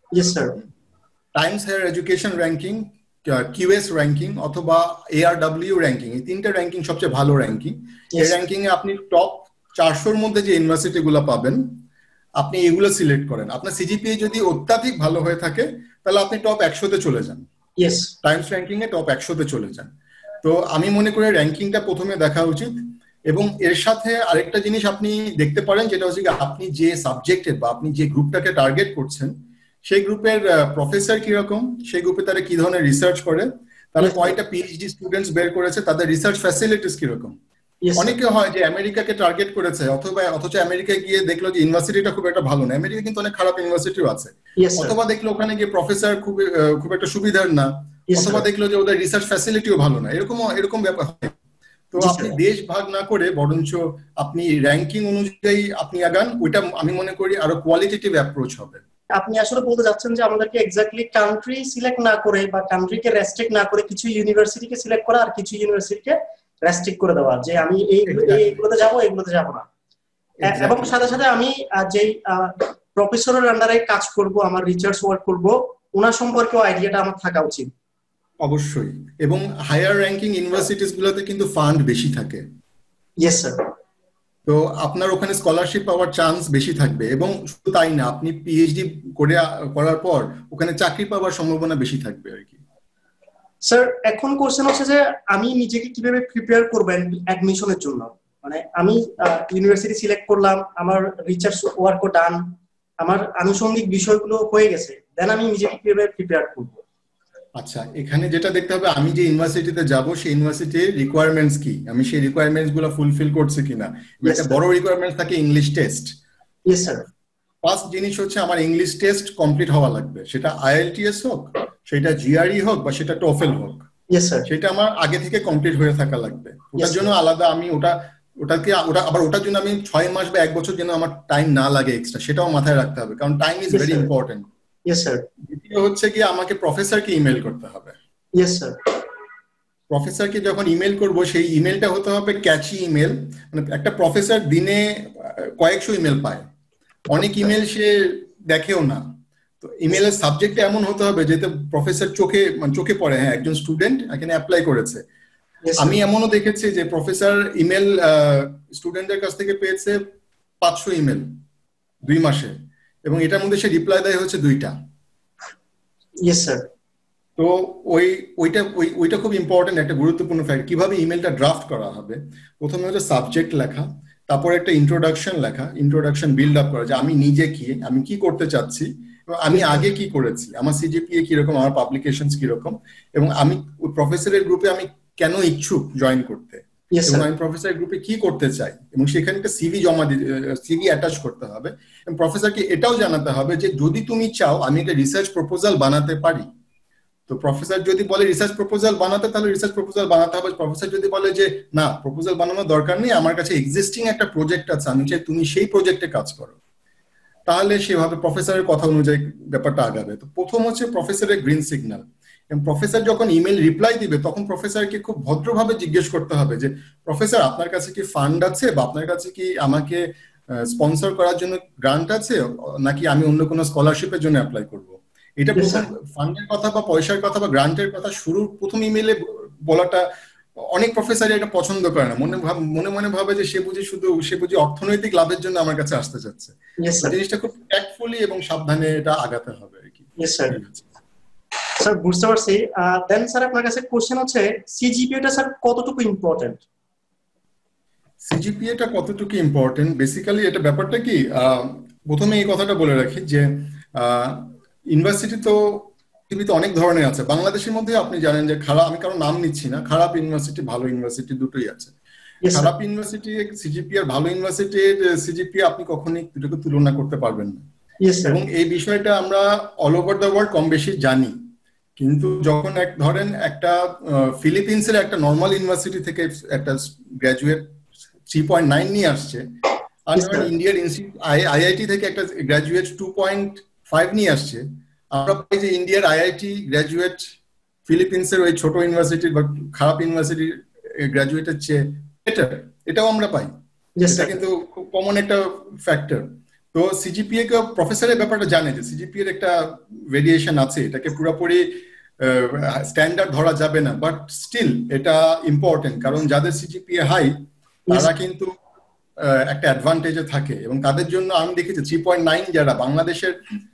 Times Higher Education ranking, QS ranking অথবা এআরডব্লিউ র্যাঙ্কিং, এই তিনটা র্যাঙ্কিং সবচেয়ে ভালো র্যাঙ্কিং। এই র্যাঙ্কিং এ আপনি টপ চারশোর মধ্যে যে ইউনিভার্সিটি গুলো পাবেন আপনি এগুলো সিলেক্ট করেন। আপনার সিজিপিএ যদি অত্যাধিক ভালো হয়ে থাকে তাহলে আপনি টপ একশোতে চলে যান, টাইমস র্যাঙ্কিং এ টপ একশোতে চলে যান। তো আমি মনে করি র্যাঙ্কিংটা প্রথমে দেখা উচিত, এবং এর সাথে আরেকটা জিনিস আপনি দেখতে পারেন যেটা হচ্ছে আপনি যে সাবজেক্টের বা আপনি যে গ্রুপটাকে টার্গেট করছেন সেই গ্রুপের প্রফেসর কিরকম, সেই গ্রুপে তারা কি ধরনের রিসার্চ করে, তারা কয়টা পিএইচডি স্টুডেন্টস বের করেছে, তাদের রিসার্চ ফ্যাসিলিটিস কিরকম। অনেকে হয় যে আমেরিকাকে টার্গেট করেছে, অথবা অথচ আমেরিকায় গিয়ে দেখলো যে ইউনিভার্সিটিটা খুব একটা ভালো না, আমেরিকা কিন্তু অনেক খারাপ ইউনিভার্সিটিও আছে, অথবা দেখলো ওখানে গিয়ে প্রফেসর খুব খুব একটা সুবিধার না, অথবা দেখলো যে ওদের রিসার্চ ফ্যাসিলিটিও ভালো না, এরকম এরকম ব্যাপার হয়। তো আপনি দেশ ভাগ না করে বরঞ্চ আপনি র্যাঙ্কিং অনুযায়ী আপনি আগান, ওইটা আমি মনে করি আরো কোয়ালিটেটিভ অ্যাপ্রোচ হবে। আপনি আসলে বলতে যাচ্ছেন যে আমাদেরকে এক্স্যাক্টলি কান্ট্রি সিলেক্ট না করে বা কান্ট্রিকে রেস্ট্রিক্ট না করে কিছু ইউনিভার্সিটিকে সিলেক্ট করা আর কিছু ইউনিভার্সিটিকে রেস্ট্রিক্ট করে দেওয়া, যে আমি এই এইগুলোতে যাবো এইগুলোতে যাবো না। এবং সাথে সাথে আমি যেই প্রফেসরের আন্ডারে কাজ করব, আমার রিসার্চ ওয়ার্ক করব, ওনার সম্পর্কেও আইডিয়াটা আমার থাকা উচিত। অবশ্যই, এবং হায়ার র্যাঙ্কিং ইউনিভার্সিটিস গুলোতে কিন্তু ফান্ড বেশি থাকে। Yes sir. তো আপনার ওখানে স্কলারশিপ পাওয়ার চান্স বেশি থাকবে, এবং শুধু তাই না, আপনি পিএইচডি করে করার পর ওখানে চাকরি পাওয়ার সম্ভাবনা বেশি থাকবে আর কি। স্যার এখন কোশ্চেন হচ্ছে যে আমি নিজেকে কিভাবে প্রিপেয়ার করব অ্যাডমিশনের জন্য। মানে আমি ইউনিভার্সিটি সিলেক্ট করলাম, আমার রিসার্চ ওয়ার্কও ডান, আমার আনুষঙ্গিক বিষয়গুলো হয়ে গেছে, দেন আমি নিজেকে কিভাবে প্রিপেয়ার করব? আচ্ছা, এখানে যেটা দেখতে হবে আমি যে ইউনিভার্সিটিতে যাব সেই ইউনিভার্সিটির রিকোয়ারমেন্টস কি, আমি সেই রিকোয়ারমেন্টস গুলো ফুলফিল করছি কিনা। ইয়েস একটা স্যার। বড় রিকোয়ারমেন্টস থাকে English test. Yes sir. First জিনিস হচ্ছে আমার ইংলিশ টেস্ট কমপ্লিট হওয়া লাগবে, সেটা আইএলটিএস হোক, সেটা জিআরই হোক, বা সেটা টোফেল হোক, ইয়েস স্যার। সেটা আমার আগে থেকে কমপ্লিট হয়ে থাকা লাগবে। ইয়েস ওটার জন্য স্যার। আলাদা আমি ওটা ওটাকে ওটা আবার ওটার জন্য আমি ছয় মাস বা এক বছর যেন আমার টাইম না লাগে এক্সট্রা, সেটাও মাথায় রাখতে হবে, কারণ time is yes very sir. Important. Yes sir. দ্বিতীয় হচ্ছে কি আমাকে প্রফেসরকে ইমেল করতে হবে। Yes sir. প্রফেসরকে যখন ইমেল করব সেই ইমেলটা হতে হবে ক্যাচি ইমেল। মানে একটা প্রফেসর দিনে কয়েকশো ইমেল পায়, অনেক ইমেল সে দেখেও না। তো ইমেলের সাবজেক্ট এমন হতে হবে যেটা প্রফেসর চোখে মানে চোখে পড়ে, হ্যাঁ একজন স্টুডেন্ট এখানে অ্যাপ্লাই করেছে। আমি এমনও দেখেছি যে প্রফেসর ইমেল স্টুডেন্টদের কাছ থেকে পেয়েছে পাঁচশো ইমেল দুই মাসে, এবং এটার মধ্যে সে রিপ্লাই দেয় হচ্ছে দুইটা। Yes sir. তো ওই ওইটা ওই ওইটা খুব ইম্পর্টেন্ট একটা গুরুত্বপূর্ণ ফ্যাক্ট, কিভাবে ইমেলটা ড্রাফট করা হবে। প্রথমে হচ্ছে সাবজেক্ট লেখা, তারপর একটা ইন্ট্রোডাকশন লেখা, ইন্ট্রোডাকশন বিল্ড আপ করা যে আমি নিজে কি, আমি কি করতে চাচ্ছি, এবং আমি আগে কি করেছি, আমার সিজিপিএ কিরকম, আমার পাবলিকেশনস কিরকম, এবং আমি প্রফেসরের গ্রুপে আমি কেন ইচ্ছুক জয়েন করতে, এবং আমি প্রফেসরের গ্রুপে কি করতে চাই, এবং সেখানে একটা সিভি জমা দিতে, সিভি অ্যাটাচ করতে হবে। এবং প্রফেসরকে এটাও জানাতে হবে যে যদি তুমি চাও আমি একটা রিসার্চ প্রপোজাল বানাতে পারি, তো প্রফেসর যদি বলে রিসার্চ প্রপোজাল বানাতে, তাহলে রিসার্চ প্রপোজাল বানাতে হবে। প্রফেসর যদি বলে যে না প্রপোজাল বানানোর দরকার নেই, আমার কাছে এক্সিস্টিং একটা প্রজেক্ট আছে, আমি চাই তুমি সেই প্রজেক্টে কাজ করো, তাহলে সেভাবে প্রফেসরের কথা অনুযায়ী ব্যাপারটা আগাবে। তো প্রথম হচ্ছে প্রফেসরের গ্রিন সিগন্যাল। এবং প্রফেসর যখন ইমেল রিপ্লাই দিবে তখন প্রফেসরকে খুব ভদ্রভাবে জিজ্ঞেস করতে হবে যে প্রফেসর আপনার কাছে কি ফান্ড আছে, বা আপনার কাছে কি আমাকে স্পন্সর করার জন্য গ্রান্ট আছে, নাকি আমি অন্য কোনো স্কলারশিপের জন্য অ্যাপ্লাই করব। এটা প্রথম ফান্ডের কথা বা পয়সার কথা বা গ্রান্টের কথা শুরুর প্রথম ইমেলে বলাটা অনেক প্রফেসর এটা পছন্দ করে না, মনে মনে মনে ভাবে যে সে বুঝি শুধু সে বুঝি অর্থনৈতিক লাভের জন্য আমার কাছে আসতে চাচ্ছে। জিনিসটা খুব ট্যাক্টফুলি এবং সাবধানে এটা আগাতে হবে আর কি। স্যার বুঝতে পারছি। দেন স্যার আপনার কাছে কোশ্চেন হচ্ছে সিজিপিএটা স্যার কতটুকু ইম্পর্টেন্ট? সিজিপিএটা কতটুকু ইম্পর্টেন্ট, বেসিক্যালি এটা ব্যাপারটা কি, প্রথমে এই কথাটা বলে রাখি যে ইউনিভার্সিটি তো পৃথিবীতে অনেক ধরনের আছে। বাংলাদেশের মধ্যে আপনি জানেন যে খারাপ, আমি কারো নাম নিচ্ছি না, খারাপ ইউনিভার্সিটি ভালো ইউনিভার্সিটি দুটোই আছে। খারাপ ইউনিভার্সিটি সিজিপি আর ভালো ইউনিভার্সিটির সিজিপি আপনি কখনোই দুটোকে তুলনা করতে পারবেন না, এবং এই বিষয়টা আমরা অল ওভার দ্য ওয়ার্ল্ড কম বেশি জানি। কিন্তু যখন এক ধরেন একটা ফিলিপিন্সের একটা নর্মাল ইউনিভার্সিটি থেকে একটা গ্র্যাজুয়েট থ্রি পয়েন্ট নাইন নিয়ে আসছে, আর যখন ইন্ডিয়ার ইনস্টিটিউট আইআইটি থেকে একটা গ্র্যাজুয়েট টু পয়েন্ট ফাইভ নিয়ে আসছে, আমরা পাই যে ইন্ডিয়ার আইআইটি গ্র্যাজুয়েট ফিলিপিন্সের ওই ছোট ইউনিভার্সিটির বা খারাপ ইউনিভার্সিটির গ্র্যাজুয়েটের চেয়ে বেটার, এটাও আমরা পাই। এটা কিন্তু খুব কমন একটা ফ্যাক্টর। তো সিজিপিএ কে প্রফেসরের ব্যাপারটা জানে যে সিজিপিএ এর একটা ভেরিয়েশন আছে, এটাকে পুরোপুরি স্ট্যান্ডার্ড ধরা যাবে না, বাট স্টিল এটা ইম্পর্টেন্ট, কারণ যাদের সিজিপিএ হাই তারা কিন্তু একটা অ্যাডভান্টেজে থাকে, এবং তাদের জন্য আমি দেখেছি থ্রি পয়েন্ট নাইন যারা বাংলাদেশের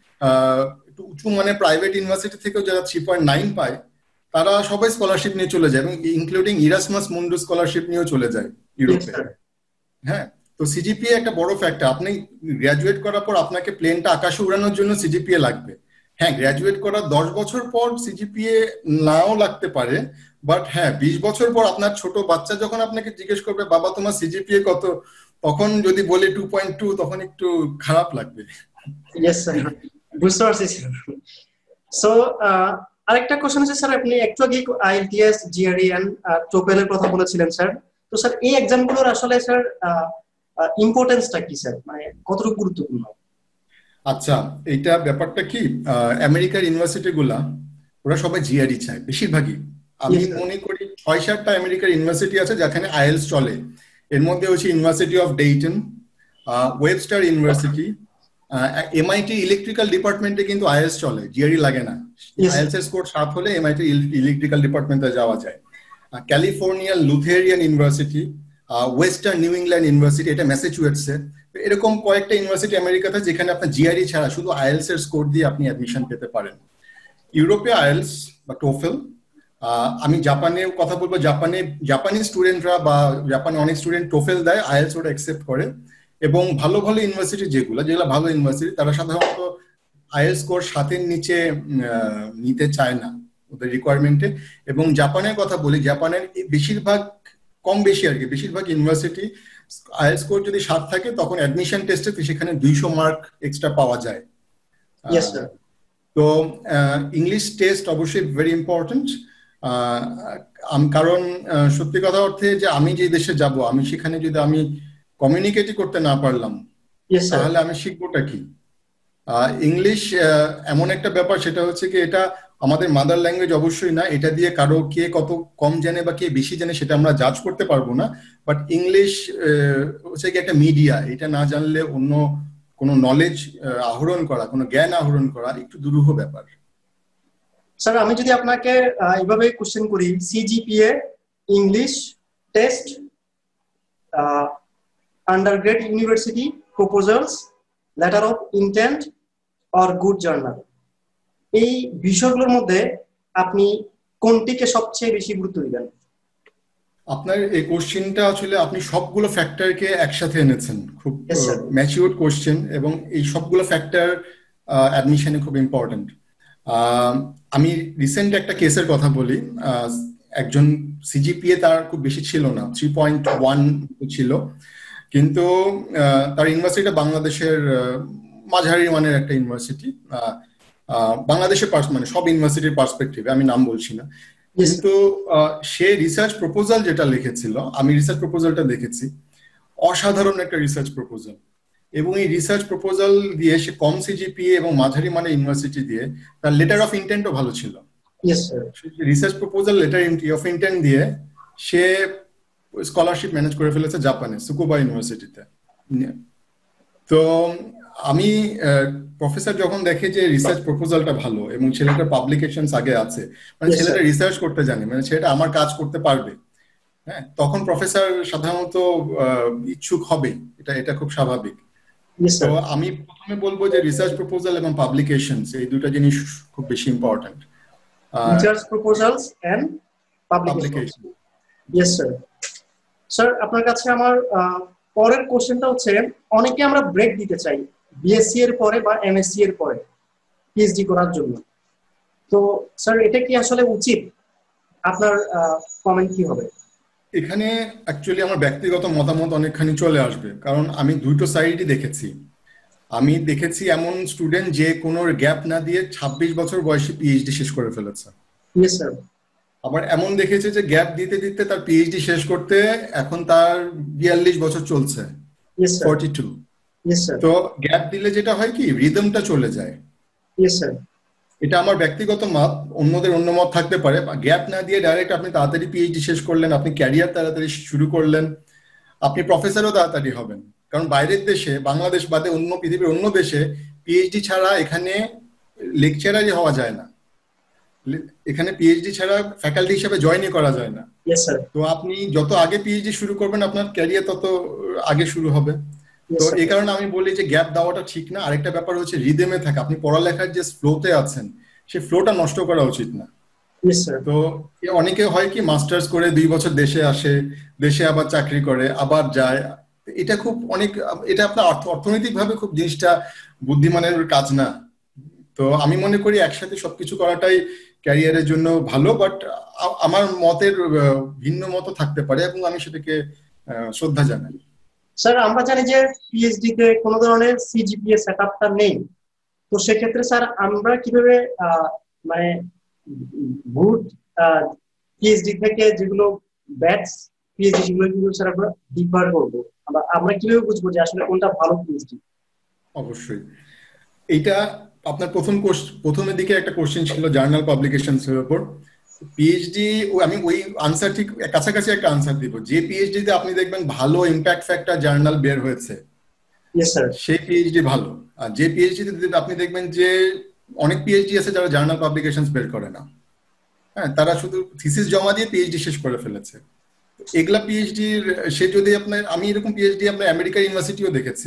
একটু উঁচু মানে প্রাইভেট ইউনিভার্সিটি থেকেও যারা থ্রি পয়েন্ট নাইন পায় তারা সবাই স্কলারশিপ নিয়ে চলে যায়, এবং ইনক্লুডিং ইরাসমাস মুন্ডু স্কলারশিপ নিয়েও চলে যায় ইউরোপে। হ্যাঁ, তো সিজিপিএ একটা বড় ফ্যাক্টর। আপনি গ্র্যাজুয়েট করার পর আপনাকে প্লেনটা আকাশে উড়ানোর জন্য সিজিপিএ লাগবে। হ্যাঁ, গ্র্যাজুয়েট করার দশ বছর পর সিজিপিএ নাও লাগতে পারে, বাট হ্যাঁ বিশ বছর পর আপনার ছোট বাচ্চা যখন আপনাকে জিজ্ঞেস করবে বাবা তোমার সিজিপিএ কত, তখন যদি বলে টু পয়েন্ট টু তখন একটু খারাপ লাগবে। ইয়েস স্যার, বুঝতে পারছি স্যার। সো আরেকটা কোশ্চেন আছে স্যার, আপনি একটু আগে আইএলটিএস, জিআরই এন্ড টোফেলের কথা বলেছিলেন স্যার, তো স্যার এই এক্সামগুলোর আসলে স্যার ইম্পর্টেন্সটা কি স্যার, মানে কতটুকু গুরুত্বপূর্ণ? আচ্ছা, এইটা ব্যাপারটা কি, আমেরিকার ইউনিভার্সিটি গুলা ওরা সবাই জিআরই চায় বেশিরভাগই। আমি মনে করি ছয় সাতটা আমেরিকার ইউনিভার্সিটি আছে যেখানে আইএলস চলে। এর মধ্যে হচ্ছে university of Dayton, Webster university, MIT electrical ডিপার্টমেন্টে কিন্তু আইএলস চলে, জিআরই লাগে না। আইএলস এর স্কোর সাত হলে এমআইটি ইলেকট্রিক্যাল ডিপার্টমেন্টে যাওয়া যায়। ক্যালিফোর্নিয়ার Lutheran university, western New England university, এটা ম্যাসাচুসেটসে, এরকম কয়েকটা ইউনিভার্সিটি আমেরিকাতে যেখানে আপনার জিআরই ছাড়া শুধু আইএলস এর স্কোর দিয়ে আপনি অ্যাডমিশন পেতে পারেন। ইউরোপে আইএলস বা টোফেল, আমি জাপানে কথা বলবো, জাপানে জাপানি স্টুডেন্টরা বা জাপানে অনেক স্টুডেন্ট টোফেল দেয়, আইএলটিএস ওটা অ্যাকসেপ্ট করে, এবং ভালো ভালো ইউনিভার্সিটি যেগুলো যেগুলো ভালো ইউনিভার্সিটি তারা সাধারণত আইএলটিএস স্কোর সাতের নিচে নিতে চায় না ওদের রিকোয়ারমেন্টে। এবং জাপানের কথা বলি, জাপানের বেশিরভাগ, কম বেশি আর কি, বেশিরভাগ ইউনিভার্সিটি আইএলটিএস স্কোর যদি সাত থাকে তখন অ্যাডমিশন টেস্টে সেখানে দুইশো মার্ক এক্সট্রা পাওয়া যায়। তো ইংলিশ টেস্ট অবশ্যই ভেরি ইম্পর্টেন্ট, কারণ সত্যি কথা অর্থে যে আমি যে দেশে যাব, আমি সেখানে যদি আমি কমিউনিকেটই করতে না পারলাম তাহলে আমি শিখবোটা কি? ইংলিশ এমন একটা ব্যাপার, সেটা হচ্ছে কি এটা আমাদের মাদার ল্যাঙ্গুয়েজ অবশ্যই না, এটা দিয়ে কারো কে কত কম জানে বা কে বেশি জানে সেটা আমরা জাজ করতে পারবো না। বাট ইংলিশ হচ্ছে কি একটা মিডিয়া, এটা না জানলে অন্য কোনো নলেজ আহরণ করা, কোনো জ্ঞান আহরণ করা একটু দুরূহ ব্যাপার। স্যার আমি যদি আপনাকে এইভাবে কোশ্চেন করি, CGPA, English test, undergrad university proposals, letter of intent or good journal, এই বিষয়গুলোর মধ্যে আপনি কোনটিকে সবচেয়ে বেশি গুরুত্ব দিবেন? আপনার এই কোশ্চেনটা আসলে আপনি সবগুলো ফ্যাক্টরকে একসাথে এনেছেন, খুব ম্যাচিউরড কোশ্চেন, এবং এই সবগুলো ফ্যাক্টর অ্যাডমিশনে খুব ইম্পর্টেন্ট। আমি রিসেন্ট একটা কেসের কথা বলি। একজন সিজিপিএ তার খুব বেশি ছিল না, থ্রি পয়েন্ট ওয়ান ছিল, কিন্তু তার ইউনিভার্সিটিটা বাংলাদেশের মাঝারি মানের একটা ইউনিভার্সিটি, বাংলাদেশের মানে সব ইউনিভার্সিটির পার্সপেক্টিভে আমি নাম বলছি না, কিন্তু সে রিসার্চ প্রপোজাল যেটা লিখেছিল, আমি রিসার্চ প্রপোজালটা দেখেছি, অসাধারণ একটা রিসার্চ প্রপোজাল। এবং এই রিসার্চ প্রপোজাল দিয়ে সে কম সিজিপিএ এবং মাঝারি মানের ইউনিভার্সিটি দিয়ে তার লেটার অফ ইন্টেন্টও ভালো ছিল। Research proposal letter of intent দিয়ে সে স্কলারশিপ ম্যানেজ করে ফেলেছে জাপানে সুকুবা ইউনিভার্সিটিতে। তো আমি প্রফেসর যখন দেখে যে রিসার্চ প্রপোজালটা ভালো এবং ছেলেটার পাবলিকেশনস আগে আছে, মানে ছেলেটা রিসার্চ করতে জানে, মানে ছেলেটা আমার কাজ করতে পারবে, হ্যাঁ, তখন প্রফেসর সাধারণত ইচ্ছুক হবে, এটা এটা খুব স্বাভাবিক। তো আমি প্রথমে বলবো যে রিসার্চ প্রপোজাল এবং পাবলিকেশনস এই দুটো জিনিস খুব বেশি important. Research proposals and publication. Yes sir. Sir আপনার কাছে আমার পরের কোশ্চেনটা হচ্ছে, অনেকে আমরা ব্রেক দিতে চাই বিএসসি এর পরে বা এমএসসি এর পরে পিএইচডি করার জন্য, তো স্যার এটা কি আসলে উচিত? আপনার কমেন্ট কি হবে? এখানে অ্যাকচুয়ালি আমার ব্যক্তিগত মতামত অনেকখানি চলে আসবে, কারণ আমি দুটো সাইডই দেখেছি। আমি দেখেছি এমন স্টুডেন্ট যে কোনো গ্যাপ না দিয়ে ছাব্বিশ বছর বয়সে পিএইচডি শেষ করে ফেলেছে। Yes sir. আবার এমন দেখেছে যে গ্যাপ দিতে দিতে তার পিএইচডি শেষ করতে এখন তার বিয়াল্লিশ বছর চলছে, ফর্টি টু। তো গ্যাপ দিলে যেটা হয় কি, রিদমটা চলে যায়। Yes sir. এটা আমার ব্যক্তিগত মত, অন্যদের অন্য মত থাকতে পারে। গ্যাপ না দিয়ে ডাইরেক্ট আপনি তাড়াতাড়ি পিএইচডি শেষ করলেন, আপনি ক্যারিয়ার তাড়াতাড়ি শুরু করলেন, আপনি প্রফেসরও তাড়াতাড়ি হবেন। কারণ বাইরের দেশে, বাংলাদেশ বাদে অন্য পৃথিবীর অন্য দেশে পিএইচডি ছাড়া এখানে লেকচারারই হওয়া যায় না, এখানে পিএইচডি ছাড়া ফ্যাকাল্টি হিসেবে জয়েনই করা যায় না। তো আপনি যত আগে পিএইচডি শুরু করবেন আপনার ক্যারিয়ার তত আগে শুরু হবে। তো এই কারণে আমি বলি যে গ্যাপ দেওয়াটা ঠিক না। আরেকটা ব্যাপার হচ্ছে রিদেমে থাকে, আপনি পড়ালেখার যে ফ্লোতে আছেন সেই ফ্লোটা নষ্ট করা উচিত না। তো অনেকে হয় কি মাস্টার্স করে দুই বছর দেশে আসে, দেশে আবার চাকরি করে, আবার যায়, এটা খুব অনেক, এটা আপনার অর্থ অর্থনৈতিক ভাবে খুব জিনিসটা বুদ্ধিমানের কাজ না। তো আমি মনে করি একসাথে সবকিছু করাটাই ক্যারিয়ারের জন্য ভালো, বাট আমার মতের ভিন্ন মত থাকতে পারে এবং আমি সেটাকে শ্রদ্ধা জানাই। স্যার আমরা জানি যে পিএইচডি তে কোনো ধরনের সিজিপিএ সেটআপটা নেই, তো সেক্ষেত্রে স্যার আমরা কিভাবে মানে গুড পিএইচডি থেকে যেগুলো ব্যাড পিএইচডি সেগুলো কিভাবে স্যার আমরা ডিফার করবো, আমরা আমরা কিভাবে বুঝবো যে আসলে কোনটা ভালো পিএইচডি? অবশ্যই এইটা আপনার প্রথম প্রথমের দিকে একটা কোশ্চেন ছিল জার্নাল পাবলিকেশনস এর উপর। পিএইচডি আমি ওই আনসার ঠিক কাছাকাছি একটা আনসার দিব, যে পিএইচডি তে আপনি দেখবেন ভালো ইম্প্যাক্ট ফ্যাক্টর জার্নাল বের হয়েছে, ইয়েস স্যার, সেই পিএইচডি ভালো। আর যে পিএইচডি তে আপনি দেখবেন যে অনেক পিএইচডি আছে যারা জার্নাল পাবলিকেশনস বের করে না, হ্যাঁ, তারা শুধু থিসিস জমা দিয়ে পিএইচডি শেষ করে ফেলেছে। এগুলা পিএইচডি সে যদি আপনার, আমি এরকম পিএইচডি আমরা আমেরিকান ইউনিভার্সিটিও দেখেছি,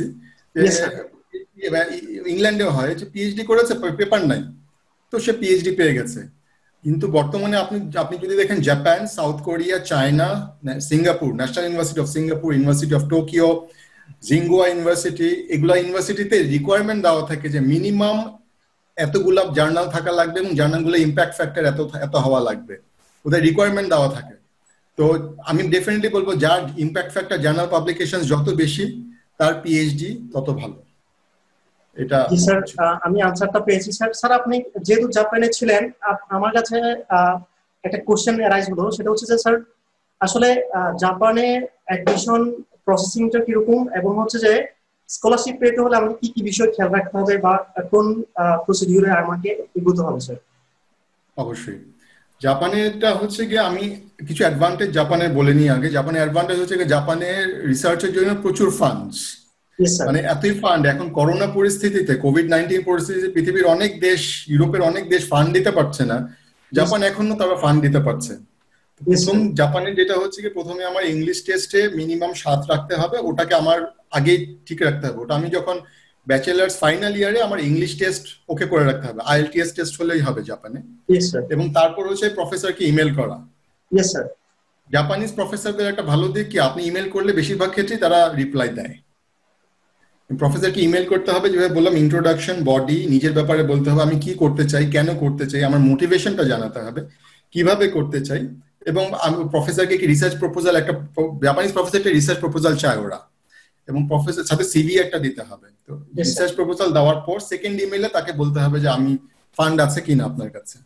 ইংল্যান্ডেও হয় যে পিএইচডি করেছে পেপার নাই, তো সে পিএইচডি পেয়ে গেছে। কিন্তু বর্তমানে আপনি আপনি যদি দেখেন Japan, South Korea, China, Singapore, national university of Singapore, university of Tokyo, জিঙ্গুয়া ইউনিভার্সিটি, এগুলা ইউনিভার্সিটিতে রিকোয়ারমেন্ট দেওয়া থাকে যে মিনিমাম এতগুলা জার্নাল থাকা লাগবে এবং জার্নালগুলো ইম্প্যাক্ট ফ্যাক্টর এত এত হওয়া লাগবে, ওদের রিকোয়ারমেন্ট দেওয়া থাকে। তো আমি ডেফিনেটলি বলবো যার ইম্প্যাক্ট ফ্যাক্টর জার্নাল পাবলিকেশন যত বেশি তার পিএইচডি তত ভালো। এটা জি স্যার, আমি আনসারটা পেয়েছি স্যার। স্যার আপনি যেহেতু জাপানে ছিলেন, আমার কাছে একটা কোশ্চেন অ্যারাইজ হলো, সেটা হচ্ছে যে স্যার আসলে জাপানে অ্যাডমিশন প্রসেসিংটা কিরকম, এবং হচ্ছে যে স্কলারশিপ পেতে হলে আমাকে কি কি বিষয় খেয়াল রাখতে হবে বা কোন প্রসিডিউরে আমাকে এগোতে হবে স্যার? অবশ্যই জাপানেরটা হচ্ছে গিয়ে আমি কিছু অ্যাডভান্টেজ জাপানের বলে নিই আগে। জাপানের অ্যাডভান্টেজ হচ্ছে গিয়ে জাপানের রিসার্চের জন্য প্রচুর ফান্ডস, মানে এতই ফান্ড এখন করোনা পরিস্থিতিতে, কোভিড নাইন্টিন পরিস্থিতিতে পৃথিবীর অনেক দেশ, ইউরোপের অনেক দেশ ফান্ড দিতে পারছে না, জাপান এখনো তারা ফান্ড দিতে পারছে। প্রথম জাপানের যেটা হচ্ছে কি, প্রথমে আমার ইংলিশ টেস্টে মিনিমাম সাত রাখতে হবে, ওটাকে আমার আগেই ঠিক রাখতে হবে। ওটা আমি যখন ব্যাচেলার্স ফাইনাল ইয়ারে আমার ইংলিশ টেস্ট ওকে করে রাখতে হবে, আইএলটিএস টেস্ট হলেই হবে জাপানে। এবং তারপর হচ্ছে প্রফেসরকে ইমেল করা। জাপানিজ প্রফেসরদের একটা ভালো দিক কি, আপনি ইমেল করলে বেশিরভাগ ক্ষেত্রেই তারা রিপ্লাই দেয়। প্রফেসরকে ইমেল করতে হবে, যেভাবে বললাম ইন্ট্রোডাকশন, বডি, নিজের ব্যাপারে বলতে হবে, আমি কি করতে চাই, কেন করতে চাই, আমার মোটিভেশনটা জানাতে হবে, কিভাবে করতে চাই। এবং আমি প্রফেসরকে কি রিসার্চ প্রপোজাল, একটা জাপানিজ প্রফেসরকে রিসার্চ প্রপোজাল চায় ওরা, এবং প্রফেসর সাথে সিভি একটা দিতে হবে। তো রিসার্চ প্রপোজাল দেওয়ার পর সেকেন্ড ইমেইলে তাকে বলতে হবে যে আমি ফান্ড আছে কিনা আপনার কাছে।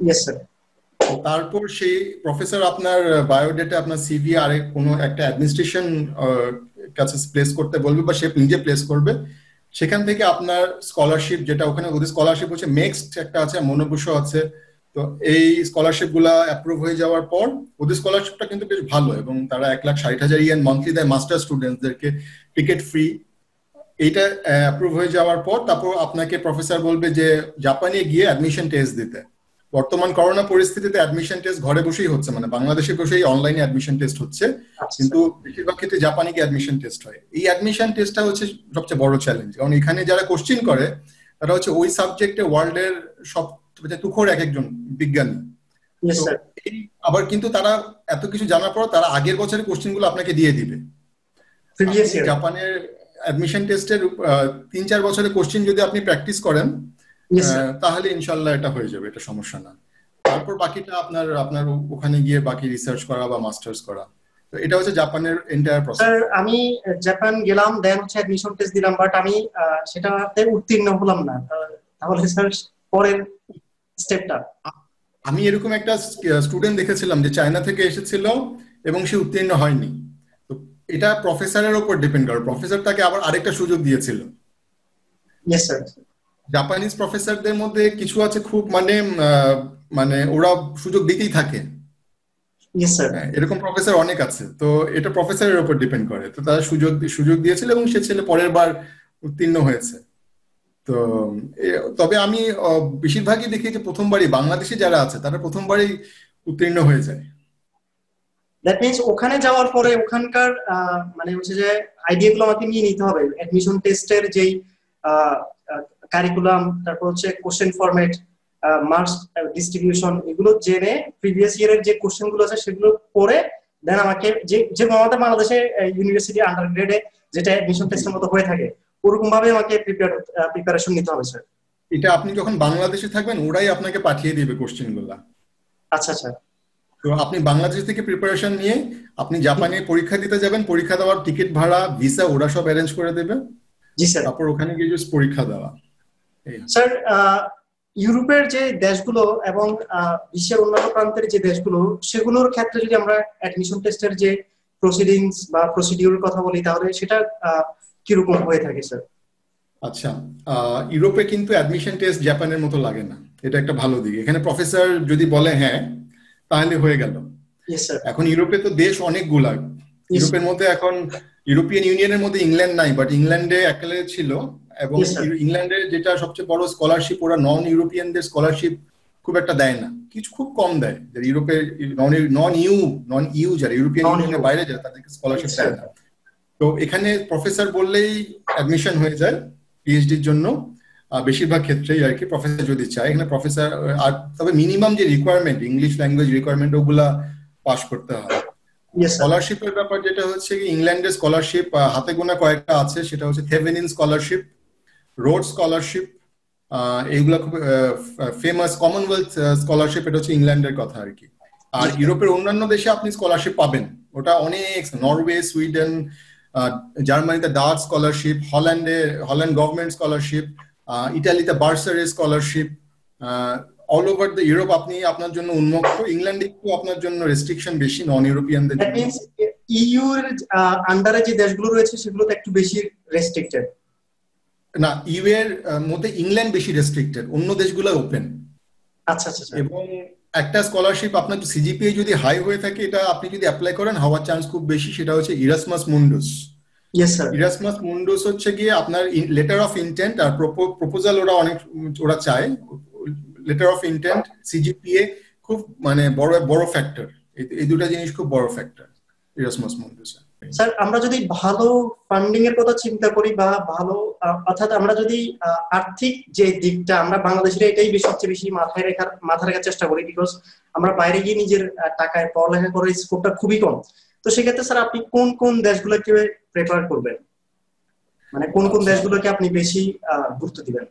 তারপর সেই প্রফেসর আপনার বায়োডেটা, আপনার সিভি আর কোনো একটা অ্যাডমিনিস্ট্রেশন কাছে প্লেস করতে বলবে বা সে নিজে প্লেস করবে। সেখান থেকে আপনার স্কলারশিপ, যেটা ওখানে ওদের স্কলারশিপ হচ্ছে নেক্সট একটা আছে, মনোবুশো আছে। তো এই স্কলারশিপ গুলা অ্যাপ্রুভ হয়ে যাওয়ার পর, ওদের স্কলারশিপটা কিন্তু বেশ ভালো, এবং তারা এক লাখ ষাট হাজার ইয়েন মান্থলি দেয় মাস্টার স্টুডেন্টদেরকে, টিকিট ফ্রি। এইটা অ্যাপ্রুভ হয়ে যাওয়ার পর তারপর আপনাকে প্রফেসর বলবে যে জাপানে গিয়ে অ্যাডমিশন টেস্ট দিতে। বর্তমান করোনা পরিস্থিতিতে অ্যাডমিশন টেস্ট ঘরে বসেই হচ্ছে, মানে বাংলাদেশে বসেই অনলাইনে অ্যাডমিশন টেস্ট হচ্ছে, কিন্তু বেশিরভাগ ক্ষেত্রে জাপানে গিয়ে অ্যাডমিশন টেস্ট হয়। এই অ্যাডমিশন টেস্টটা হচ্ছে সবচেয়ে বড় চ্যালেঞ্জ, কারণ এখানে যারা কোশ্চিন করে তারা হচ্ছে ওই সাবজেক্টে ওয়ার্ল্ডের সব তুখোর এক একজন বিজ্ঞানী। আবার কিন্তু তারা এত কিছু জানার পর তারা আগের বছরের কোশ্চিন গুলো আপনাকে দিয়ে দিবে। জাপানের অ্যাডমিশন টেস্টের তিন চার বছরের কোশ্চিন যদি আপনি প্র্যাকটিস করেন তাহলে ইনশাল্লাহ এটা হয়ে যাবে, এটা সমস্যা না। তারপর বাকিটা আপনার আপনার ওখানে গিয়ে বাকি রিসার্চ করা বা মাস্টার্স করা। তো এটা হচ্ছে জাপানের এন্টায়ার প্রসেস। স্যার আমি জাপান গেলাম, দেন হচ্ছে অ্যাডমিশন টেস্ট দিলাম, বাট আমি সেটাতে উত্তীর্ণ হলাম না, তাহলে স্যার পরের স্টেপটা? আমি এরকম একটা স্টুডেন্ট দেখেছিলাম যে চায়না থেকে এসেছিল এবং সে উত্তীর্ণ হয়নি। তো এটা প্রফেসরের উপর ডিপেন্ড করে, প্রফেসর তাকে আবার আরেকটা সুযোগ দিয়েছিল। Yes sir. জাপানিজ প্রফেসরদের মধ্যে কিছু আছে খুব মানে মানে ওরা সুযোগ দিতেই থাকে, এরকম প্রফেসর অনেক আছে। তো এটা প্রফেসরের উপর ডিপেন্ড করে। তো তারা সুযোগ সুযোগ দিয়েছিল এবং সে ছেলে পরের বার উত্তীর্ণ হয়েছে। তো তবে আমি বেশিরভাগই দেখি যে প্রথমবারই বাংলাদেশে যারা আছে তারা প্রথমবারই উত্তীর্ণ হয়ে যায়। দ্যাট মিন্স ওখানে যাওয়ার পরে ওখানকার মানে হচ্ছে যে আইডিয়াগুলো আমাকে নিয়ে নিতে হবে, অ্যাডমিশন টেস্টের যেই কারিকুলাম, তারপর হচ্ছে কোশ্চেন ফরম্যাট, মার্কস ডিস্ট্রিবিউশন, এগুলো জেনে প্রিভিয়াস ইয়ারের যে কোশ্চেন গুলো আছে সেগুলো পড়ে দেন আমাকে যে যে আমাদের বাংলাদেশে ইউনিভার্সিটি আন্ডারগ্রেডে যেটা অ্যাডমিশন টেস্টের মতো হয়ে থাকে ওরকম ভাবে আমাকে প্রিপেয়ার প্রিপারেশন নিতে হবে স্যার। এটা আপনি যখন বাংলাদেশে থাকবেন ওরাই আপনাকে পাঠিয়ে দিবে কোশ্চেন গুলা। আচ্ছা আচ্ছা। তো আপনি বাংলাদেশ থেকে প্রিপারেশন নিয়ে আপনি জাপানে পরীক্ষা দিতে যাবেন, পরীক্ষা দেওয়ার টিকিট ভাড়া, ভিসা ওরা সব অ্যারেঞ্জ করে দেবে। জি স্যার। তারপর ওখানে গিয়ে জাস্ট পরীক্ষা দেওয়া। স্যার ইউরোপের যে দেশগুলো এবং বিশ্বের অন্যান্য প্রান্তের যে দেশগুলো সেগুলোর ক্ষেত্রে যদি আমরা অ্যাডমিশন টেস্টের যে প্রসিডিংস বা প্রসিডিউরের কথা বলি তাহলে সেটা কিরকম হয়ে থাকে স্যার? আচ্ছা, ইউরোপে কিন্তু অ্যাডমিশন টেস্ট জাপানের মতো লাগে না, এটা একটা ভালো দিক। এখানে প্রফেসর যদি বলে হ্যাঁ তাহলে হয়ে গেল। এখন ইউরোপে তো দেশ অনেকগুলা, ইউরোপের মধ্যে এখন ইউরোপিয়ান ইউনিয়নের মধ্যে ইংল্যান্ড নাই, বাট ইংল্যান্ডে একালে ছিল। এবং ইংল্যান্ডের যেটা সবচেয়ে বড় স্কলারশিপ, ওরা নন ইউরোপিয়ানদের স্কলারশিপ খুব একটা দেয় না, কিছু খুব কম দেয়। ইউরোপের নন ইউ নন ইউ যারা ইউরোপিয়ান ইউনিয়নের বাইরে যায় তাদেরকে স্কলারশিপ দেয় না। তো এখানে প্রফেসর বললেই অ্যাডমিশন হয়ে যায় পিএইচডির জন্য। বেশিরভাগ ক্ষেত্রেই আর কি প্রফেসর যদি চায় এখানে প্রফেসর, আর তবে মিনিমাম যে রিকোয়ারমেন্ট ইংলিশ ল্যাঙ্গুয়েজ রিকোয়ারমেন্ট ওগুলা পাস করতে হয়। স্কলারশিপের ব্যাপার যেটা হচ্ছে কি ইংল্যান্ডের স্কলারশিপ হাতে গোনা কয়েকটা আছে, সেটা হচ্ছে থেভেনিন স্কলারশিপ, রোড স্কলারশিপ, এইগুলা খুব ফেমাস। কমনওয়েলথ স্কলারশিপ এটা হচ্ছে ইংল্যান্ডের কথা আর কি। আর ইউরোপের অন্যান্য দেশে আপনি স্কলারশিপ পাবেন, ওটা অনেক, নরওয়ে, সুইডেন, জার্মানিতে ডাচ স্কলারশিপ, হল্যান্ডে হল্যান্ড গভর্নমেন্ট স্কলারশিপ, ইটালিতে bursary scholarship, all over the Europe আপনি আপনার জন্য উন্মুক্ত। ইংল্যান্ডে একটু আপনার জন্য রেস্ট্রিকশন বেশি নন ইউরোপিয়ানদের জন্য। ইইউ এর আন্ডারে যে দেশগুলো রয়েছে সেগুলোতে একটু বেশি রেস্ট্রিক্টেড না, ইউ এর মধ্যে ইংল্যান্ড বেশি রেস্ট্রিক্টেড, অন্য দেশগুলো ওপেন। আচ্ছা আচ্ছা। এবং একটা স্কলারশিপ আপনার সিজিপিএ যদি হাই হয়ে থাকে, এটা আপনি যদি অ্যাপ্লাই করেন হওয়ার চান্স খুব বেশি, সেটা হচ্ছে Erasmus Mundus. Yes sir. Erasmus Mundus হচ্ছে গিয়ে আপনার লেটার অফ ইন্টেন্ট আর প্রপোজাল, ওরা অনেক ওরা চায় লেটার অফ ইন্টেন্ট, সিজিপিএ খুব মানে বড় বড় ফ্যাক্টর, এই দুটো জিনিস খুব বড় ফ্যাক্টর ইরাসমাস মুন্ডাস। স্যার আমরা যদি ভালো ফান্ডিং এর কথা চিন্তা করি বা ভালো, অর্থাৎ আমরা যদি আর্থিক যে দিকটা, আমরা বাংলাদেশের এটাই সবচেয়ে বেশি মাথায় রাখার মাথা রাখার চেষ্টা করি, বিকজ আমরা বাইরে গিয়ে নিজের টাকায় পড়ালেখা করার স্কোপটা খুবই কম। তো সেক্ষেত্রে স্যার আপনি কোন কোন দেশগুলোকে প্রেফার করবেন, মানে কোন কোন দেশগুলোকে আপনি বেশি গুরুত্ব দিবেন?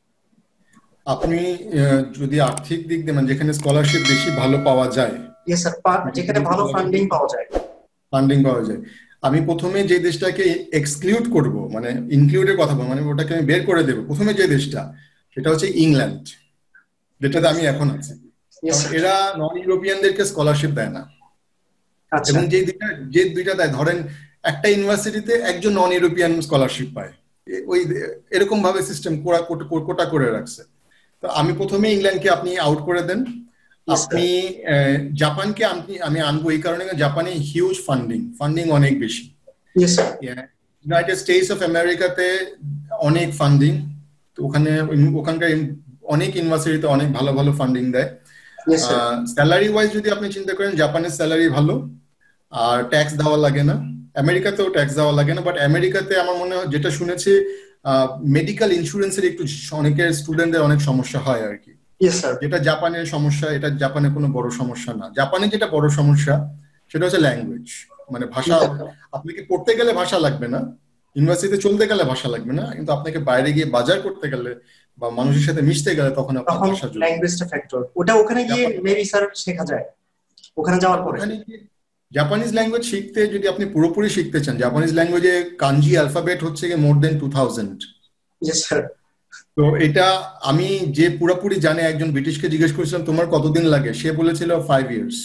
আপনি যদি আর্থিক দিক দিয়ে মানে যেখানে স্কলারশিপ বেশি ভালো পাওয়া যায়, ইয়েস স্যার, যেখানে ভালো ফান্ডিং পাওয়া যায়, ফান্ডিং পাওয়া যায়, আমি প্রথমে যে দেশটাকে এক্সক্লুড করব, মানে ইনক্লুডের কথা বলবো, মানে ওটাকে আমি বের করে দেবো, প্রথমে যে দেশটা সেটা হচ্ছে ইংল্যান্ড, যেটাতে আমি এখন আছি। এরা নন ইউরোপিয়ানদেরকে স্কলারশিপ দেয় না, এবং যে দুইটা যে দুইটা দেয়, ধরেন একটা ইউনিভার্সিটিতে একজন নন ইউরোপিয়ান স্কলারশিপ পায়, ওই এরকম ভাবে সিস্টেম কোটা করে রাখছে। তো আমি প্রথমে ইংল্যান্ডকে আপনি আউট করে দেন। আপনি জাপানকে আপনি আমি আনবো এই কারণে, জাপানে হিউজ ফান্ডিং ফান্ডিং অনেক বেশি। ইউনাইটেড স্টেটস অফ আমেরিকাতে অনেক ফান্ডিং, তো ওখানে ওখানকার অনেক ইউনিভার্সিটিতে অনেক ভালো ভালো ফান্ডিং দেয়। স্যালারি ওয়াইজ যদি আপনি চিন্তা করেন, জাপানের স্যালারি ভালো, আর ট্যাক্স দেওয়া লাগে না। আমেরিকাতেও ট্যাক্স দেওয়া লাগে না, বাট আমেরিকাতে আমার মনে হয়, যেটা শুনেছি, মেডিকেল ইন্স্যুরেন্সের একটু অনেকের স্টুডেন্টদের অনেক সমস্যা হয় আর কি, যেটা জাপানের সমস্যা। এটা জাপানে কোনো বড় সমস্যা না। জাপানে যেটা বড় সমস্যা সেটা হচ্ছে ল্যাঙ্গুয়েজ, মানে ভাষা। আপনাকে পড়তে গেলে ভাষা লাগবে না, ইউনিভার্সিটিতে চলতে গেলে ভাষা লাগবে না, কিন্তু আপনাকে বাইরে গিয়ে বাজার করতে গেলে বা মানুষের সাথে মিশতে গেলে তখন আপনার ভাষা জরুরি। ল্যাঙ্গুয়েজটা ফ্যাক্টর, ওটা ওখানে গিয়ে মেবি স্যার শেখা যায়। ওখানে যাওয়ার পরে ওখানে গিয়ে জাপানিজ ল্যাঙ্গুয়েজ শিখতে, যদি আপনি পুরোপুরি শিখতে চান, জাপানিজ ল্যাঙ্গুয়েজে কানজি অ্যালফাবেট হচ্ছে গিয়ে more than two thousand. Yes sir. তো এটা আমি যে পুরোপুরি জানে একজন ব্রিটিশকে জিজ্ঞেস করেছিলাম তোমার কতদিন লাগে, সে বলেছিল ফাইভ ইয়ার্স।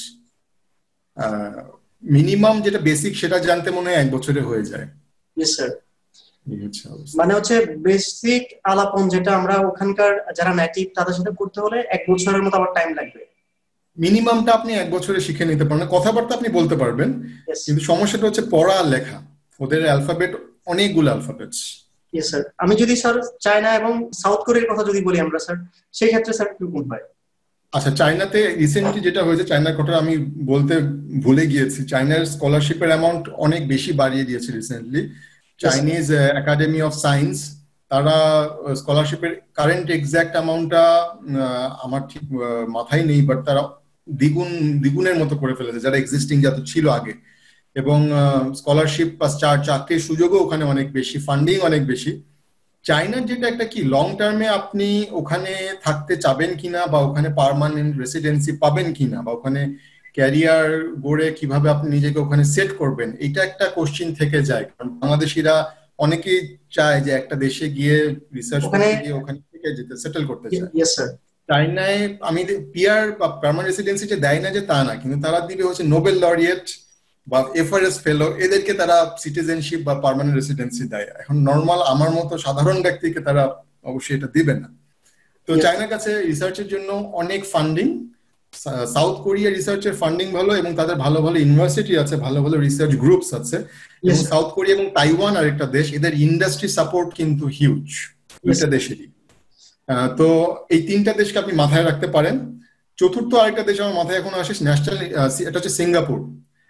মিনিমাম যেটা বেসিক সেটা জানতে মনে হয় এক বছরে হয়ে যায়। Yes sir. মানে হচ্ছে বেসিক আলাপন যেটা আমরা ওখানকার যারা নেটিভ তাদের সাথে করতে হলে এক বছরের মতো আবার টাইম লাগবে। মিনিমামটা আপনি এক বছরে শিখে নিতে পারেন, কথাবার্তা আপনি বলতে পারবেন, কিন্তু সমস্যাটা হচ্ছে পড়া আর লেখা। ওদের অ্যালফাবেট অনেকগুলো অ্যালফাবেটস। Yes sir. আমি যদি স্যার চায়না এবং সাউথ কোরিয়ার কথা যদি বলি আমরা স্যার, সেই ক্ষেত্রে স্যার কি কোন হয়? আচ্ছা, চায়নাতে রিসেন্টলি যেটা হয়েছে, চায়নার কথা আমি বলতে ভুলে গিয়েছি, চায়নার স্কলারশিপের অ্যামাউন্ট অনেক বেশি বাড়িয়ে দিয়েছে recently. Chinese academy of science, তারা স্কলারশিপের কারেন্ট এক্সাক্ট অ্যামাউন্টটা আমার ঠিক মাথায় নেই, বাট তারা দ্বিগুণ দ্বিগুণের মতো করে ফেলেছে যারা এক্সিস্টিং যত ছিল আগে। এবং স্কলারশিপ বা চাকরির সুযোগও ওখানে অনেক বেশি, ফান্ডিং অনেক বেশি। চায়নার যেটা একটা কি, লং টার্মে আপনি ওখানে থাকতে চাবেন কিনা, বা ওখানে পার্মানেন্ট রেসিডেন্সি পাবেন কিনা, বা ওখানে ক্যারিয়ার গড়ে কিভাবে আপনি নিজেকে ওখানে সেট করবেন, এটা একটা কোশ্চিন থেকে যায়। কারণ বাংলাদেশিরা অনেকেই চায় যে একটা দেশে গিয়ে রিসার্চ করতে গিয়ে ওখানে থেকে যেতে, সেটেল করতে চায়। চায়নায় আমি পিআর বা পার্মানেন্ট রেসিডেন্সি যে দেয় না যে তা না, কিন্তু তারা দিবে হচ্ছে নোবেল লরিয়েট বা এফআরএস ফেলো, এদেরকে তারা সিটিজেনশিপ বা পার্মানেন্ট রেসিডেন্সি দেয়। এখন নর্মাল আমার মতো সাধারণ ব্যক্তিকে তারা অবশ্যই এটা দিবে না। তো চায়নার কাছে রিসার্চের জন্য অনেক ফান্ডিং। সাউথ কোরিয়া রিসার্চের ফান্ডিং ভালো, এবং তাদের ভালো ভালো ইউনিভার্সিটি আছে, ভালো ভালো রিসার্চ গ্রুপস আছে। এবং সাউথ কোরিয়া এবং তাইওয়ান আর একটা দেশ, এদের ইন্ডাস্ট্রি সাপোর্ট কিন্তু হিউজ দুইটা দেশেরই। তো এই তিনটা দেশকে আপনি মাথায় রাখতে পারেন। চতুর্থ আরেকটা দেশ আমার মাথায় এখন আসে ন্যাশনাল, এটা হচ্ছে সিঙ্গাপুর।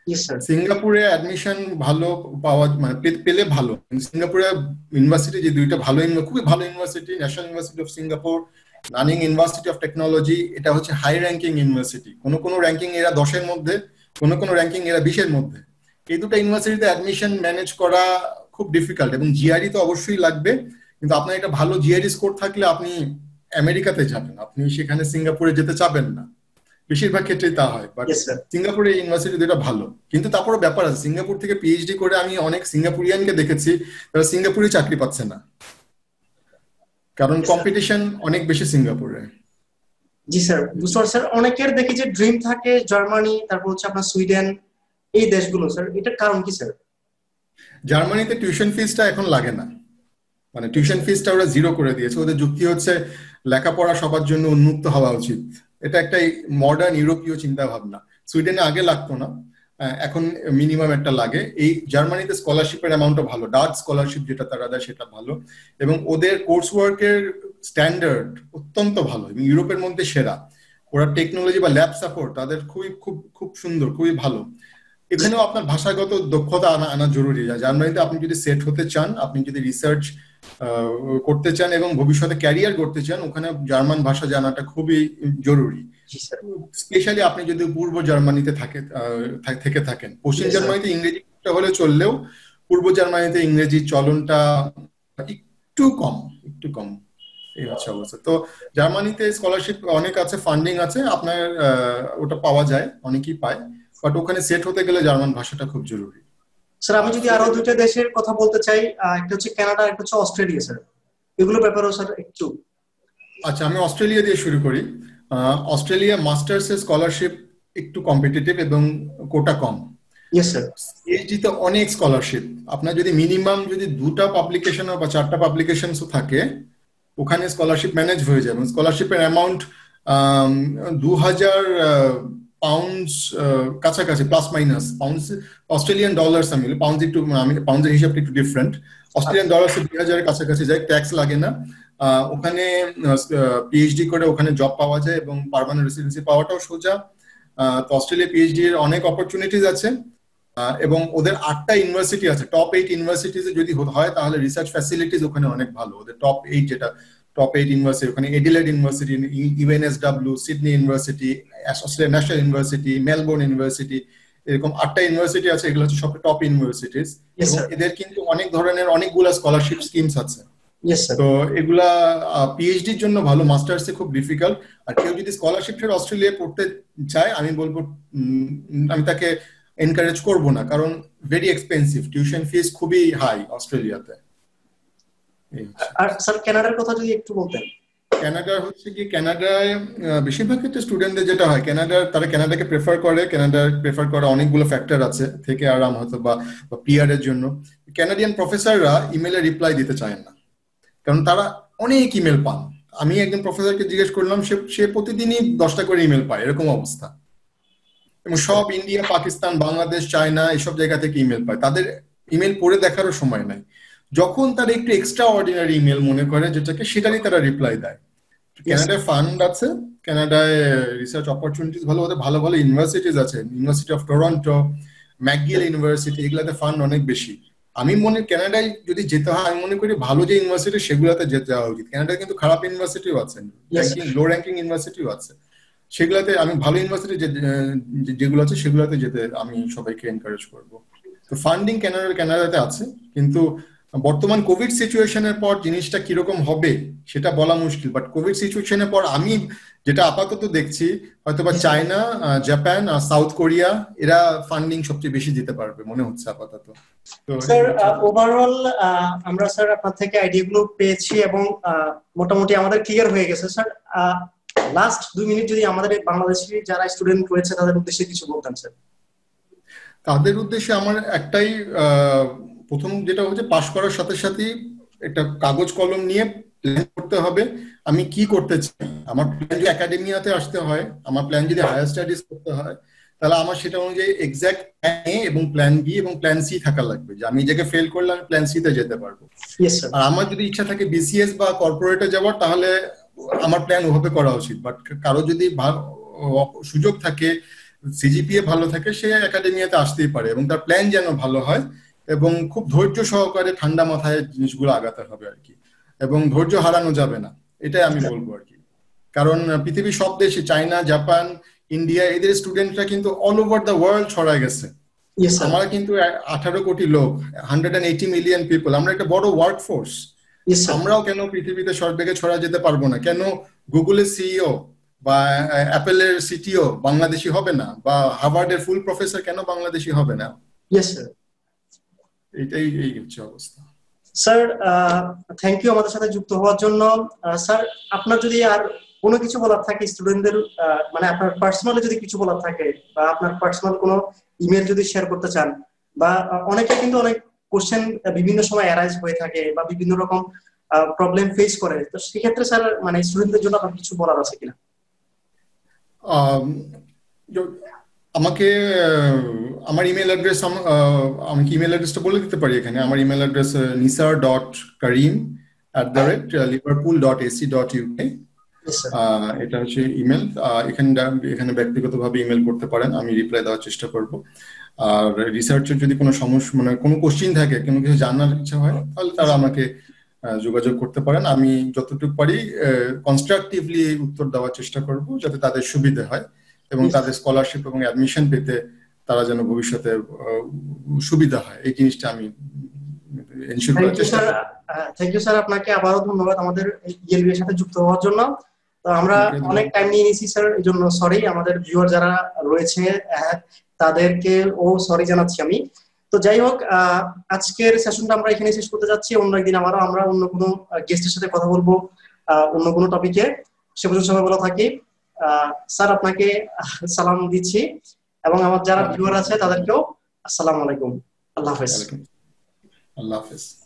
Yes sir. সিঙ্গাপুরে অ্যাডমিশন ভালো পাওয়া মানে পে- পেলে ভালো। সিঙ্গাপুরে ইউনিভার্সিটি যে দুইটা ভালো ইউনি- খুবই ভালো university, national university of Singapore, Nanyang university of technology, এটা হচ্ছে হাই র্যাঙ্কিং ইউনিভার্সিটি। কোনো কোনো র্যাঙ্কিং এরা দশের মধ্যে, কোনো কোনো র্যাঙ্কিং এরা বিশের মধ্যে। এই দুটো ইউনিভার্সিটিতে অ্যাডমিশন ম্যানেজ করা খুব ডিফিকাল্ট, এবং জিআরই তো অবশ্যই লাগবে। কিন্তু আপনার একটা ভালো জিআরই স্কোর থাকলে আপনি আমেরিকাতে যাবেন, আপনি সেখানে সিঙ্গাপুরে যেতে চাবেন না, বেশিরভাগ ক্ষেত্রেই তা হয়। But yes sir. সিঙ্গাপুরে ইউনিভার্সিটি দুটো ভালো, কিন্তু তারপরে ব্যাপার আছে, সিঙ্গাপুর থেকে পিএইচডি করে আমি অনেক সিঙ্গাপুরিয়ানকে দেখেছি তারা সিঙ্গাপুরে চাকরি পাচ্ছে না, কারণ কম্পিটিশন অনেক বেশি সিঙ্গাপুরে। জি স্যার, বুঝতে পারছি স্যার। অনেকের দেখি যে ড্রিম থাকে জার্মানি, তারপর হচ্ছে আপনার সুইডেন, এই দেশগুলো স্যার, এটার কারণ কি স্যার? জার্মানিতে টিউশন ফিসটা এখন লাগে না, মানে টিউশন ফিসটা ওরা জিরো করে দিয়েছে। ওদের যুক্তি হচ্ছে লেখাপড়া সবার জন্য উন্মুক্ত হওয়া উচিত। এটা একটা মডার্ন ইউরোপীয় চিন্তা ভাবনা। সুইডেনে আগে লাগতো না, আহ, এখন মিনিমাম একটা লাগে। এই জার্মানিতে স্কলারশিপের অ্যামাউন্টও ভালো, ডাচ স্কলারশিপ যেটা তারা দেয় সেটা ভালো, এবং ওদের কোর্স ওয়ার্কের স্ট্যান্ডার্ড অত্যন্ত ভালো এবং ইউরোপের মধ্যে সেরা। ওরা টেকনোলজি বা ল্যাব সাপোর্ট তাদের খুবই খুব খুব সুন্দর, খুবই ভালো। এখানেও আপনার ভাষাগত দক্ষতা আনা আনা জরুরি। জার্মানিতে আপনি যদি সেট হতে চান, আপনি যদি রিসার্চ করতে চান এবং ভবিষ্যতে ক্যারিয়ার করতে চান, ওখানে জার্মান ভাষা জানাটা খুবই জরুরি। স্পেশালি আপনি যদি পূর্ব জার্মানিতে থাকে আহ, থেকে থাকেন। পশ্চিম জার্মানিতে ইংরেজিটা হলে চললেও পূর্ব জার্মানিতে ইংরেজির চলনটা একটু কম, একটু কম। এই হচ্ছে অবস্থা। তো জার্মানিতে স্কলারশিপ অনেক আছে, ফান্ডিং আছে, আপনার ওটা পাওয়া যায়, অনেকেই পায়। বাট ওখানে সেট হতে গেলে জার্মান ভাষাটা খুব জরুরি। স্যার আমি যদি আরো দুইটা দেশের কথা বলতে চাই, একটা হচ্ছে কানাডা, একটা হচ্ছে অস্ট্রেলিয়া স্যার, এগুলো ব্যাপারেও স্যার একটু। আচ্ছা, আমি অস্ট্রেলিয়া দিয়ে শুরু করি। অস্ট্রেলিয়া মাস্টার্স এর স্কলারশিপ একটু কম্পিটিটিভ এবং কোটা কম। Yes sir. পিএইচডি তে অনেক স্কলারশিপ। আপনার যদি মিনিমাম যদি দুটা পাবলিকেশন বা চারটা পাবলিকেশনস থাকে, ওখানে স্কলারশিপ ম্যানেজ হয়ে যাবে। স্কলারশিপের অ্যামাউন্ট দু হাজার পাউন্ডস কাছাকাছি, plus minus. Pounds Australian dollars, আমি পাউন্ডস একটু, আমি পাউন্ডের হিসাবটা একটু ডিফারেন্ট। অস্ট্রেলিয়ান ডলার্স দুই হাজারের কাছাকাছি যায়, ট্যাক্স লাগে না। ওখানে পিএইচডি করে ওখানে জব পাওয়া যায় এবং পার্মানেন্ট রেসিডেন্সি পাওয়াটাও সোজা। তো অস্ট্রেলিয়া পিএইচডি এর অনেক অপরচুনিটিস আছে, এবং ওদের আটটা ইউনিভার্সিটি আছে। টপ এইট ইউনিভার্সিটিজ যদি হয় তাহলে রিসার্চ ফ্যাসিলিটিস ওখানে অনেক ভালো। ওদের টপ এইট, যেটা টপ এইট ইউনিভার্সিটি, ওখানে Adelaide university, UNSW, Sydney university, Australia national university, Melbourne university, এরকম আটটা ইউনিভার্সিটি আছে। এগুলো হচ্ছে সব টপ ইউনিভার্সিটিস, এবং এদের কিন্তু অনেক ধরনের অনেকগুলো স্কলারশিপ স্কিমস আছে। তো এগুলা পিএইচডির জন্য ভালো, মাস্টার্সে খুব ডিফিকাল্ট। আর কেউ যদি স্কলারশিপ ছেড়ে অস্ট্রেলিয়া পড়তে চায়, আমি বলবো আমি তাকে এনকারেজ করব না, কারণ ভেরি এক্সপেন্সিভ, টিউশন ফিস খুবই হাই অস্ট্রেলিয়াতে। আর স্যার কানাডার কথা যদি একটু বলতেন। কানাডা হচ্ছে কি, কানাডায় বেশিরভাগ ক্ষেত্রে স্টুডেন্টদের যেটা হয়, কানাডার তারা কানাডাকে প্রেফার করে। কানাডা প্রেফার করা অনেকগুলো ফ্যাক্টর আছে, থেকে আরাম হয়তো বা পিআর এর জন্য। কানাডিয়ান প্রফেসররা ইমেলে রিপ্লাই দিতে চায় না, কারণ তারা অনেক ইমেল পান। আমি একজন প্রফেসরকে জিজ্ঞেস করলাম, সে সে প্রতিদিনই দশটা করে ইমেল পায়, এরকম অবস্থা। এবং সব ইন্ডিয়া, পাকিস্তান, বাংলাদেশ, চায়না এইসব জায়গা থেকে ইমেল পায়। তাদের ইমেল পড়ে দেখারও সময় নাই। যখন তারা একটু এক্সট্রা অর্ডিনারি ইমেল মনে করে যেটাকে, সেটারই তারা রিপ্লাই দেয়। কানাডায় ফান্ড আছে, কানাডায় রিসার্চ অপরচুনিটিস ভালো, ওদের ভালো ভালো ইউনিভার্সিটিস আছে, university of Toronto, McGill university, এগুলাতে ফান্ড অনেক বেশি। আমি মনে কানাডায় যদি যেতে হয়, আমি মনে করি ভালো যে ইউনিভার্সিটি সেগুলোতে যেতে যাওয়া উচিত। কানাডায় কিন্তু খারাপ ইউনিভার্সিটিও আছে, র্যাঙ্কিং লো র্যাঙ্কিং ইউনিভার্সিটিও আছে। সেগুলাতে আমি ভালো ইউনিভার্সিটি যেগুলো আছে সেগুলোতে যেতে আমি সবাইকে এনকারেজ করব। তো ফান্ডিং কানাডা কানাডাতে আছে, কিন্তু বর্তমান কোভিড সিচুয়েশনের পর জিনিসটা কিরকম হবে সেটা বলা মুশকিল। বাট কোভিড সিচুয়েশনের পর আমি যেটা আপাতত দেখছি, হয়তোবা চায়না, জাপান আর সাউথ কোরিয়া এরা ফান্ডিং সবচেয়ে বেশি দিতে পারবে মনে হচ্ছে আপাতত। তো স্যার ওভারঅল আমরা স্যার আপনার থেকে আইডিয়াগুলো পেয়েছি এবং মোটামুটি আমাদের ক্লিয়ার হয়ে গেছে। স্যার লাস্ট দুই মিনিট যদি আমাদের বাংলাদেশি যারা স্টুডেন্ট রয়েছে তাদের উদ্দেশ্যে কিছু বলতেন স্যার। তাদের উদ্দেশ্যে আমার একটাই, প্রথম যেটা হচ্ছে পাশ করার সাথে সাথে একটা কাগজ কলম নিয়ে প্ল্যান করতে হবে আমি কি করতে চাই। আমার প্ল্যান যদি একাডেমিয়াতে আসতে হয়, আমার প্ল্যান যদি হায়ার স্টাডিজ করতে হয়, তাহলে আমার সেটা অনুযায়ী এক্সাক্ট প্ল্যান এ এবং প্ল্যান বি এবং প্ল্যান সি থাকা লাগবে, যে আমি এই জায়গায় ফেল করলে আমি প্ল্যান সি তে যেতে পারবো। আর আমার যদি ইচ্ছা থাকে বিসিএস বা কর্পোরেটে যাওয়ার, তাহলে আমার প্ল্যান ওভাবে করা উচিত। বাট কারো যদি সুযোগ থাকে সিজিপিএ ভালো থাকে সে একাডেমিয়াতে আসতেই পারে, এবং তার প্ল্যান যেন ভালো হয় এবং খুব ধৈর্য সহকারে ঠান্ডা মাথায় জিনিসগুলো আগাতে হবে আর কি, এবং ধৈর্য হারানো যাবে না, এটাই আমি বলবো আর কি। কারণ পৃথিবীর সব দেশে, চায়না, জাপান, ইন্ডিয়া, এদের স্টুডেন্টরা কিন্তু অল ওভার দ্য ওয়ার্ল্ড ছড়ায় গেছে। আমরা কিন্তু আঠারো কোটি লোক, hundred and eighty million people, আমরা একটা বড় ওয়ার্ক ফোর্স। আমরাও কেন পৃথিবীতে সর্বেগে ছড়া যেতে পারবো না? কেন গুগলের সিইও বা অ্যাপেলের সিটিও বাংলাদেশি হবে না, বা হার্ভার্ডের ফুল প্রফেসর কেন বাংলাদেশি হবে না? এটাই এই হচ্ছে অবস্থা। স্যার থ্যাংক ইউ আমাদের সাথে যুক্ত হওয়ার জন্য। স্যার আপনার যদি আর কোনো কিছু বলার থাকে স্টুডেন্টদের, মানে আপনার পার্সোনালি যদি কিছু বলার থাকে, বা আপনার পার্সোনাল কোনো ইমেল যদি শেয়ার করতে চান, বা অনেকে কিন্তু অনেক কোশ্চেন বিভিন্ন সময় অ্যারাইজ হয়ে থাকে বা বিভিন্ন রকম প্রবলেম ফেস করে, তো সেক্ষেত্রে স্যার মানে স্টুডেন্টদের জন্য আপনার কিছু বলার আছে কিনা? আমাকে আমার ইমেল অ্যাড্রেস, আমি কি ইমেল অ্যাড্রেসটা বলে দিতে পারি এখানে? আমার email address Nisar dot Karim at the rate Liverpool dot AC dot UK. এটা হচ্ছে ইমেল। এখানে এখানে ব্যক্তিগতভাবে ইমেল করতে পারেন, আমি রিপ্লাই দেওয়ার চেষ্টা করব। আর রিসার্চের যদি কোনো সমস্যা, মানে কোনো কোশ্চিন থাকে, কোনো কিছু জানার ইচ্ছা হয়, তাহলে তারা আমাকে যোগাযোগ করতে পারেন। আমি যতটুকু পারি কনস্ট্রাকটিভলি উত্তর দেওয়ার চেষ্টা করব, যাতে তাদের সুবিধা হয় এবং তাদের স্কলারশিপ এবং অ্যাডমিশন পেতে তারা যেন ভবিষ্যতে সুবিধা হয়, এই জিনিসটা আমি এনশিওর করার চেষ্টা করব। থ্যাংক ইউ স্যার, আপনাকে আবারও ধন্যবাদ আমাদের ইএলবি এর সাথে যুক্ত হওয়ার জন্য। তো আমরা অনেক টাইম নিয়ে নিয়েছি স্যার, এই জন্য সরি। আমাদের ভিউয়ার যারা রয়েছে তাদেরকে ও সরি জানাচ্ছি আমি। তো যাই হোক, আজকের সেশনটা আমরা এখানে শেষ করতে যাচ্ছি। অন্য একদিন আবারও আমরা অন্য কোনো গেস্টের সাথে কথা বলবো অন্য কোনো টপিকে। সে পর্যন্ত সবাই ভালো থাকি। স্যার আপনাকে সালাম দিচ্ছি, এবং আমার যারা ভিউয়ার আছে তাদেরকেও আসসালামু আলাইকুম। আল্লাহ হাফেজ। আল্লাহ হাফেজ।